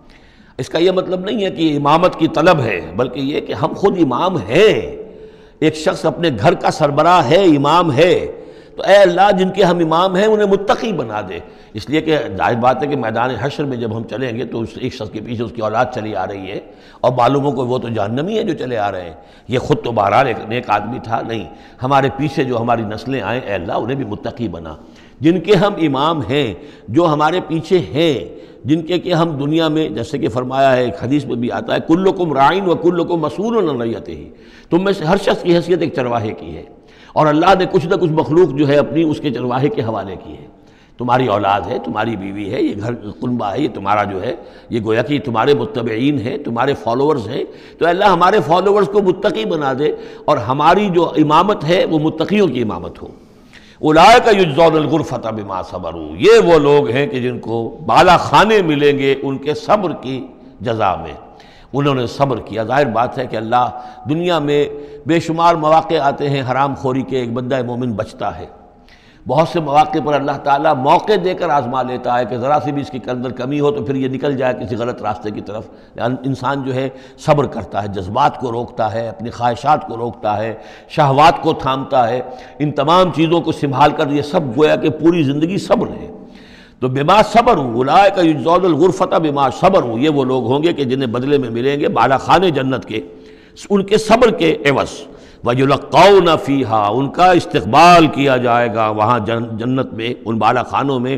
اس کا یہ مطلب نہیں ہے کہ یہ امامت کی طلب ہے، بلکہ یہ کہ ہم خود امام ہیں۔ ایک شخص اپنے گھر کا سربراہ ہے، امام ہے، تو اے اللہ جن کے ہم امام ہیں انہیں متقی بنا دے۔ اس لیے کہ ظاہر بات ہے کہ میدان حشر میں جب ہم چلیں گے تو اس ایک شخص کے پیچھے اس کی اولاد چلی آ رہی ہے اور معلوم ہو کہ وہ تو جہنمی ہیں جو چلے آ رہے ہیں، یہ خود تو بہرحال ایک نیک آدمی تھا، نہیں، ہمارے پیچھے جو ہماری نسلیں آئیں اے اللہ انہیں بھی متقی بنا۔ جن کے ہم امام ہیں، جو ہمارے پیچھے ہیں، جن کے کہ ہم دنیا میں جیسے کہ فرمایا ہے ایک حدیث میں بھی آتا ہے کلکم راعٍ وکلکم مسئول عن رعیتہ، تم میں سے ہر شخص کی حیثیت ایک چرواہے کی ہے، اور اللہ نے کچھ نہ کچھ مخلوق جو ہے اپنی اس کے چرواہے کے حوالے کی ہے۔ تمہاری اولاد ہے، تمہاری بیوی ہے، یہ گھر کنبہ ہے، یہ تمہارا جو ہے یہ گویا کہ تمہارے متبعین ہیں، تمہارے فالوورز ہیں، تو اللہ ہمارے فالوورز کو متقی بنا دے اور ہماری جو امامت ہے وہ متقیوں کی امامت ہو۔ اولئک یجزون الغرفۃ بما صبروا، یہ وہ لوگ ہیں کہ جن کو بالا خانے ملیں گے ان کے صبر کی جزا میں، انہوں نے صبر کیا۔ ظاہر بات ہے کہ اللہ دنیا میں بے شمار مواقع آتے ہیں حرام خوری کے، ایک بندہ مومن بچتا ہے، بہت سے مواقع پر اللہ تعالیٰ موقع دے کر آزما لیتا ہے کہ ذرا سی بھی اس کے اندر کمی ہو تو پھر یہ نکل جائے کسی غلط راستے کی طرف۔ انسان جو ہے صبر کرتا ہے، جذبات کو روکتا ہے، اپنی خواہشات کو روکتا ہے، شہوات کو تھامتا ہے، ان تمام چیزوں کو سنبھال کر یہ سب گویا کہ پوری زندگی صبر ہے۔ تو بما صبروا اولئک یجزون الغرفۃ بما صبروا، یہ وہ لوگ ہوں گے کہ جنہیں بدلے میں ملیں گے بالا خانے جنت کے ان کے صبر کے عوض۔ وَيُلَقَّوْنَ فِيهَا، ان کا استقبال کیا جائے گا وہاں جنت میں، ان بالا خانوں میں،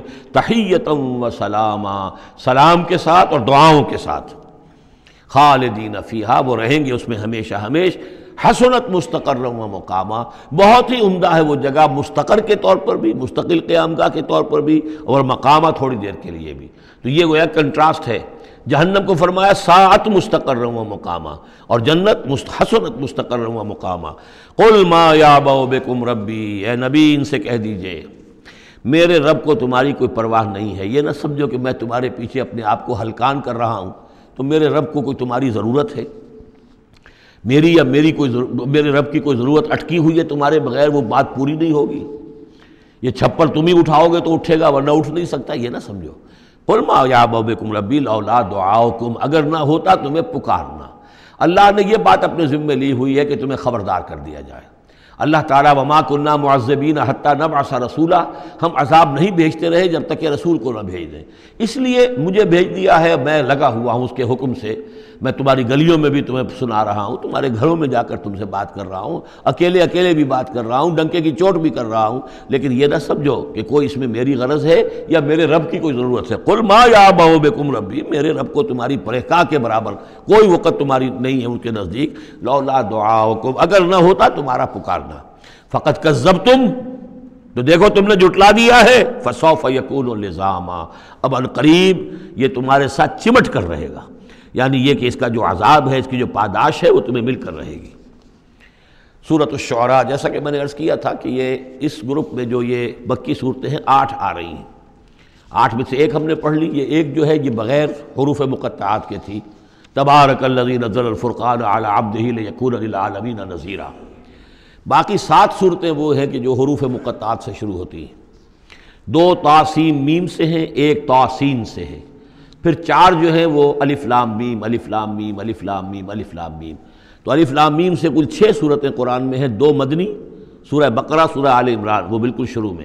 تحیۃ وسلاما، سلام کے ساتھ اور دعاؤں کے ساتھ۔ خالدین فیہا، وہ رہیں گے اس میں ہمیشہ ہمیش۔ حسنت مستقرا و مقاما، بہت ہی عمدہ ہے وہ جگہ، مستقر کے طور پر بھی، مستقل قیام گاہ کے طور پر بھی، اور مقامہ تھوڑی دیر کے لیے بھی۔ تو یہ گویا کنٹراسٹ ہے۔ جہنم کو فرمایا ساعت مستقرا و مقاما، اور جنت حسنت مستقرا و مقاما۔ قل ما یعبأ بکم ربی، اے نبی ان سے کہہ دیجئے میرے رب کو تمہاری کوئی پرواہ نہیں ہے۔ یہ نہ سمجھو کہ میں تمہارے پیچھے اپنے آپ کو ہلکان کر رہا ہوں، تو میرے رب کو کوئی تمہاری ضرورت ہے؟ میری یا میرے رب کی کوئی ضرورت اٹکی ہوئی ہے تمہارے بغیر، وہ بات پوری نہیں ہوگی؟ یہ چھپر تم ہی اٹھاؤ گے تو اٹھے گا ورنہ اٹھ نہیں سکتا، یہ نہ سمجھو۔ قل ما یعبأ بکم ربی لولا دعاؤکم، اگر نہ ہوتا تمہیں پکارنا۔ اللہ نے یہ بات اپنے ذمے لی ہوئی ہے کہ تمہیں خبردار کر دیا جائے۔ اللہ تعالیٰ وما کنا معذبین حتی نبعث رسولا، ہم عذاب نہیں بھیجتے رہے جب تک کہ رسول کو نہ بھیج دیں، اس لیے مجھے بھیج دیا ہے، میں لگا ہوا ہوں اس کے حکم سے۔ میں تمہاری گلیوں میں بھی تمہیں سنا رہا ہوں، تمہارے گھروں میں جا کر تم سے بات کر رہا ہوں، اکیلے بھی بات کر رہا ہوں، ڈنکے کی چوٹ بھی کر رہا ہوں، لیکن یہ نہ سمجھو کہ کوئی اس میں میری غرض ہے یا میرے رب کی کوئی ضرورت ہے۔ قل ما یعبأ بکم ربی، میرے رب کو تمہاری پرہکا کے برابر کوئی وقت تمہاری نہیں ہے ان کے نزدیک۔ لولا دعاؤکم، اگر نہ ہوتا تمہارا پکارنا۔ فقد کذبتم، تو دیکھو تم نے جھٹلا دیا ہے۔ فسوف یکون لزاما، اب ان قریب یہ تمہارے ساتھ چمٹ کر رہے گا، یعنی یہ کہ اس کا جو عذاب ہے، اس کی جو پاداش ہے وہ تمہیں مل کر رہے گی۔ سورۃ الشعراء، جیسا کہ میں نے عرض کیا تھا کہ یہ اس گروپ میں جو یہ مکی صورتیں ہیں 8 آ رہی ہیں، 8 میں سے ایک ہم نے پڑھ لی، یہ ایک جو ہے یہ بغیر حروف مقطعات کے تھی، تبارک الذی نزل الفرقان علی عبدہ لیکون للعالمین نذیرا۔ باقی 7 صورتیں وہ ہیں کہ جو حروف مقطعات سے شروع ہوتی ہیں، 2 تا سین میم سے ہیں، 1 تا سین سے ہے، پھر 4 جو ہیں وہ الف لام میم الف لام میم الف لام میم الف لام میم۔ تو الف لام میم سے کل 6 صورتیں قرآن میں ہیں، 2 مدنی، سورہ بقرہ، سورہ آل عمران وہ بالکل شروع میں،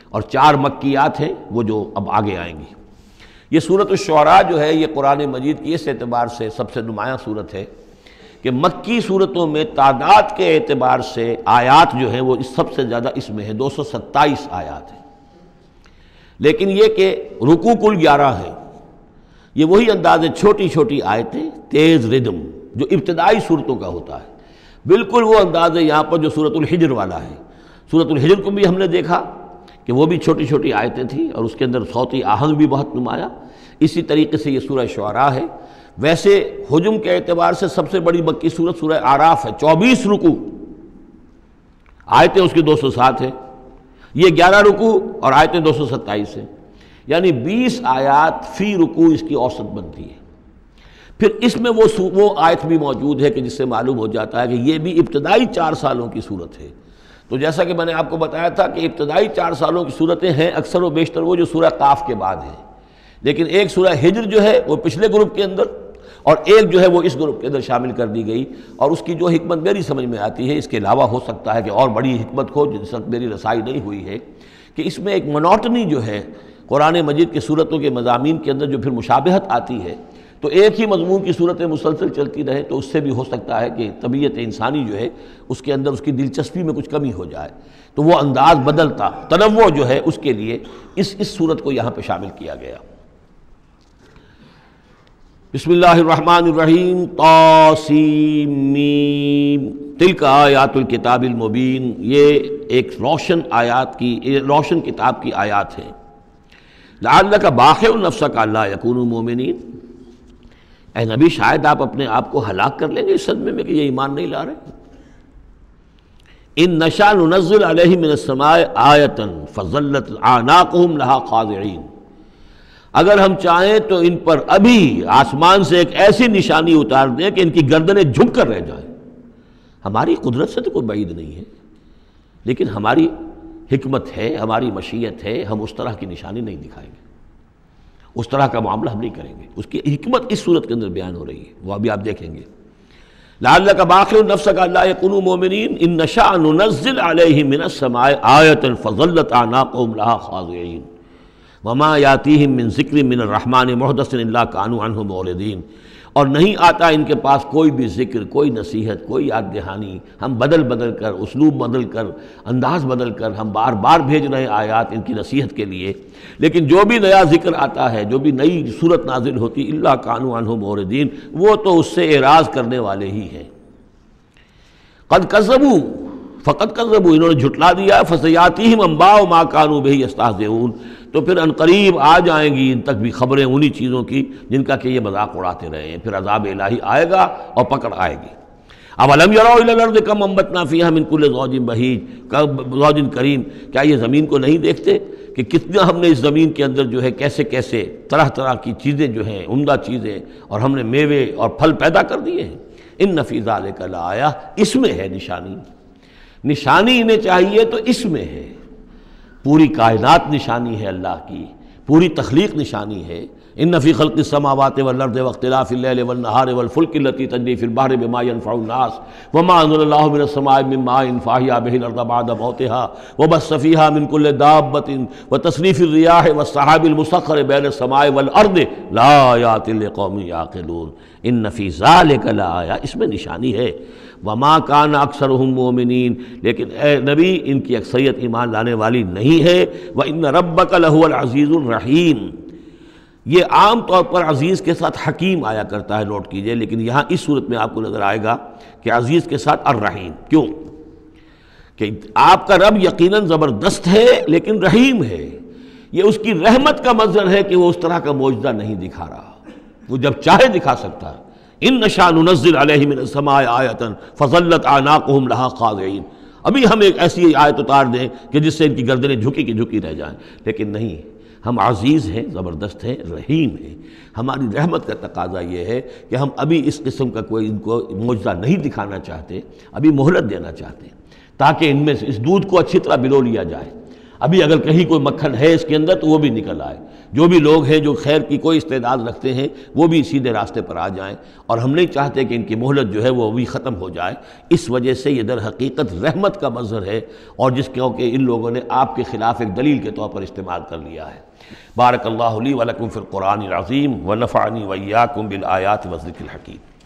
اور 4 مکیات ہیں وہ جو اب آگے آئیں گی۔ یہ سورۃ الشعراء جو ہے یہ قرآن مجید کی اس اعتبار سے سب سے نمایاں سورت ہے کہ مکی صورتوں میں تعداد کے اعتبار سے آیات جو ہیں وہ سب سے زیادہ اس میں ہے، 227 آیات ہیں، لیکن یہ کہ رکوع کل 11 ہیں۔ یہ وہی انداز ہے، چھوٹی چھوٹی آیتیں، تیز ردم جو ابتدائی صورتوں کا ہوتا ہے، بالکل وہ انداز ہے یہاں پر جو سورۃ الحجر والا ہے۔ سورۃ الحجر کو بھی ہم نے دیکھا کہ وہ بھی چھوٹی چھوٹی آیتیں تھیں اور اس کے اندر صوتی آہنگ بھی بہت نمایاں، اسی طریقے سے یہ سورہ شعراء ہے۔ ویسے حجم کے اعتبار سے سب سے بڑی مکی سورت سورہ اعراف ہے، 24 رکوع، آیتیں اس کی 207 ہیں، یہ 11 رکوع اور آیتیں 227 ہیں، یعنی 20 آیات فی رکوع اس کی اوسط بنتی ہے۔ پھر اس میں وہ آیت بھی موجود ہے کہ جس سے معلوم ہو جاتا ہے کہ یہ بھی ابتدائی 4 سالوں کی صورت ہے۔ تو جیسا کہ میں نے آپ کو بتایا تھا کہ ابتدائی 4 سالوں کی صورتیں ہیں اکثر و بیشتر وہ جو سورہ قاف کے بعد ہیں، لیکن ایک سورہ ہجر جو ہے وہ پچھلے گروپ کے اندر اور ایک جو ہے وہ اس گروپ کے اندر شامل کر دی گئی، اور اس کی جو حکمت میری سمجھ میں آتی ہے، اس کے علاوہ ہو سکتا ہے کہ اور بڑی حکمت ہو جس وقت میری رسائی نہیں ہوئی ہے، کہ اس میں ایک منوٹنی جو ہے قرآن مجید کی صورتوں کے مضامین کے اندر جو پھر مشابہت آتی ہے، تو ایک ہی مضمون کی صورتیں مسلسل چلتی رہے تو اس سے بھی ہو سکتا ہے کہ طبیعت انسانی جو ہے اس کے اندر اس کی دلچسپی میں کچھ کمی ہو جائے، تو وہ انداز بدلتا، تنوع جو ہے اس کے لیے اس صورت کو یہاں پہ شامل کیا گیا۔ بسم اللہ الرحمن الرحیم، طاسیم میم، تلک آیات الکتاب المبین، یہ ایک روشن کتاب کی آیات ہیں۔ لعلک باخع نفسک الا یکونوا مؤمنین، اے نبی شاید آپ اپنے آپ کو ہلاک کر لیں گے اس صدمے میں کہ یہ ایمان نہیں لا رہے۔ ان نشاء ننزل علیہم من السماء آیۃ فظلت اعناقہم لہا خاضعین، اگر ہم چاہیں تو ان پر ابھی آسمان سے ایک ایسی نشانی اتار دیں کہ ان کی گردنیں جھک کر رہ جائیں۔ ہماری قدرت سے تو کوئی بعید نہیں ہے، لیکن ہماری حکمت ہے، ہماری مشیت ہے، ہم اس طرح کی نشانی نہیں دکھائیں گے، اس طرح کا معاملہ ہم نہیں کریں گے۔ اس کی حکمت اس صورت کے اندر بیان ہو رہی ہے، وہ ابھی آپ دیکھیں گے۔ لعلک باخع نفسک الا یکونوا مؤمنین ان نشاء ننزل علیہم من السماء آیۃ فظلت اعناقہم لہا خاضعین وما یاتیہم من ذکر من الرحمن محدث الا کانوا عنہ معرضین، اور نہیں آتا ان کے پاس کوئی بھی ذکر، کوئی نصیحت، کوئی یاد دہانی، ہم بدل کر، اسلوب بدل کر، انداز بدل کر ہم بار بار بھیج رہے ہیں آیات ان کی نصیحت کے لیے، لیکن جو بھی نیا ذکر آتا ہے، جو بھی نئی صورت نازل ہوتی، الا کانوا عنہ معرضین، وہ تو اس سے اعراض کرنے والے ہی ہیں۔ قد کذبوا، فقط کذبوا، انہوں نے جھٹلا دیا، فسیاتیہم انباء ما کانوا بہ یستہزئون، تو پھر ان قریب آ جائیں گی ان تک بھی خبریں انہی چیزوں کی جن کا کہ یہ مذاق اڑاتے رہے ہیں، پھر عذاب الہی آئے گا اور پکڑ آئے گی۔ اولم یروا الی الارض کم انبتنا فیہا من کل زوج بہیج زوج کریم، کیا یہ زمین کو نہیں دیکھتے کہ کتنا ہم نے اس زمین کے اندر جو ہے کیسے کیسے طرح طرح کی چیزیں جو ہیں، عمدہ چیزیں، اور ہم نے میوے اور پھل پیدا کر دیے ہیں۔ ان فی ذلک لآیہ، اس میں ہے نشانی، نشانی انہیں چاہیے تو اس میں ہے، پوری کائنات نشانی ہے اللہ کی، پوری تخلیق نشانی ہے۔ ان فی خلق السماوات والارض واختلاف اللیل والنہار والفلک التی تجری فی البحر بما ينفع الناس وما انزل اللہ من السماء من ماء فاحیا بہ الارض بعد موتها وبث فیہا من کل دابۃ وتصریف الریاح والسحاب المسخر بین السماء والارض لآیات لقوم یعقلون۔ ان فی ذلک لآیہ، اس میں نشانی ہے۔ وما کان اکثرہم مومنین، لیکن اے نبی ان کی اکثریت ایمان لانے والی نہیں ہے۔ وان ربک لہو العزیز الرحیم، یہ عام طور پر عزیز کے ساتھ حکیم آیا کرتا ہے، نوٹ کیجئے، لیکن یہاں اس صورت میں آپ کو نظر آئے گا کہ عزیز کے ساتھ الرحیم۔ کیوں؟ کہ آپ کا رب یقیناً زبردست ہے لیکن رحیم ہے، یہ اس کی رحمت کا منظر ہے کہ وہ اس طرح کا معجزہ نہیں دکھا رہا، وہ جب چاہے دکھا سکتا ہے۔ ان نشاء ننزل علیہم من السماء آیۃ فظلت اعناقہم لہا خاضعین، ابھی ہم ایک ایسی آیت اتار دیں کہ جس سے ان کی گردنیں جھکی کی جھکی رہ جائیں، لیکن نہیں، ہم عزیز ہیں، زبردست ہیں، رحیم ہیں۔ ہماری رحمت کا تقاضا یہ ہے کہ ہم ابھی اس قسم کا کوئی ان کو معجزہ نہیں دکھانا چاہتے، ابھی مہلت دینا چاہتے ہیں تاکہ ان میں سے اس دودھ کو اچھی طرح بلو لیا جائے۔ ابھی اگر کہیں کوئی مکھن ہے اس کے اندر تو وہ بھی نکل آئے، جو بھی لوگ ہیں جو خیر کی کوئی استعداد رکھتے ہیں وہ بھی سیدھے راستے پر آ جائیں، اور ہم نہیں چاہتے کہ ان کی مہلت جو ہے وہ ابھی ختم ہو جائے۔ اس وجہ سے یہ در حقیقت رحمت کا مظہر ہے، اور جس کو کہ ان لوگوں نے آپ کے خلاف ایک دلیل کے طور پر استعمال کر لیا ہے۔ بارک اللہ لی و لکم فی القرآن العظیم ونفعنی وإیاکم بالآیات والذکر الحکیم۔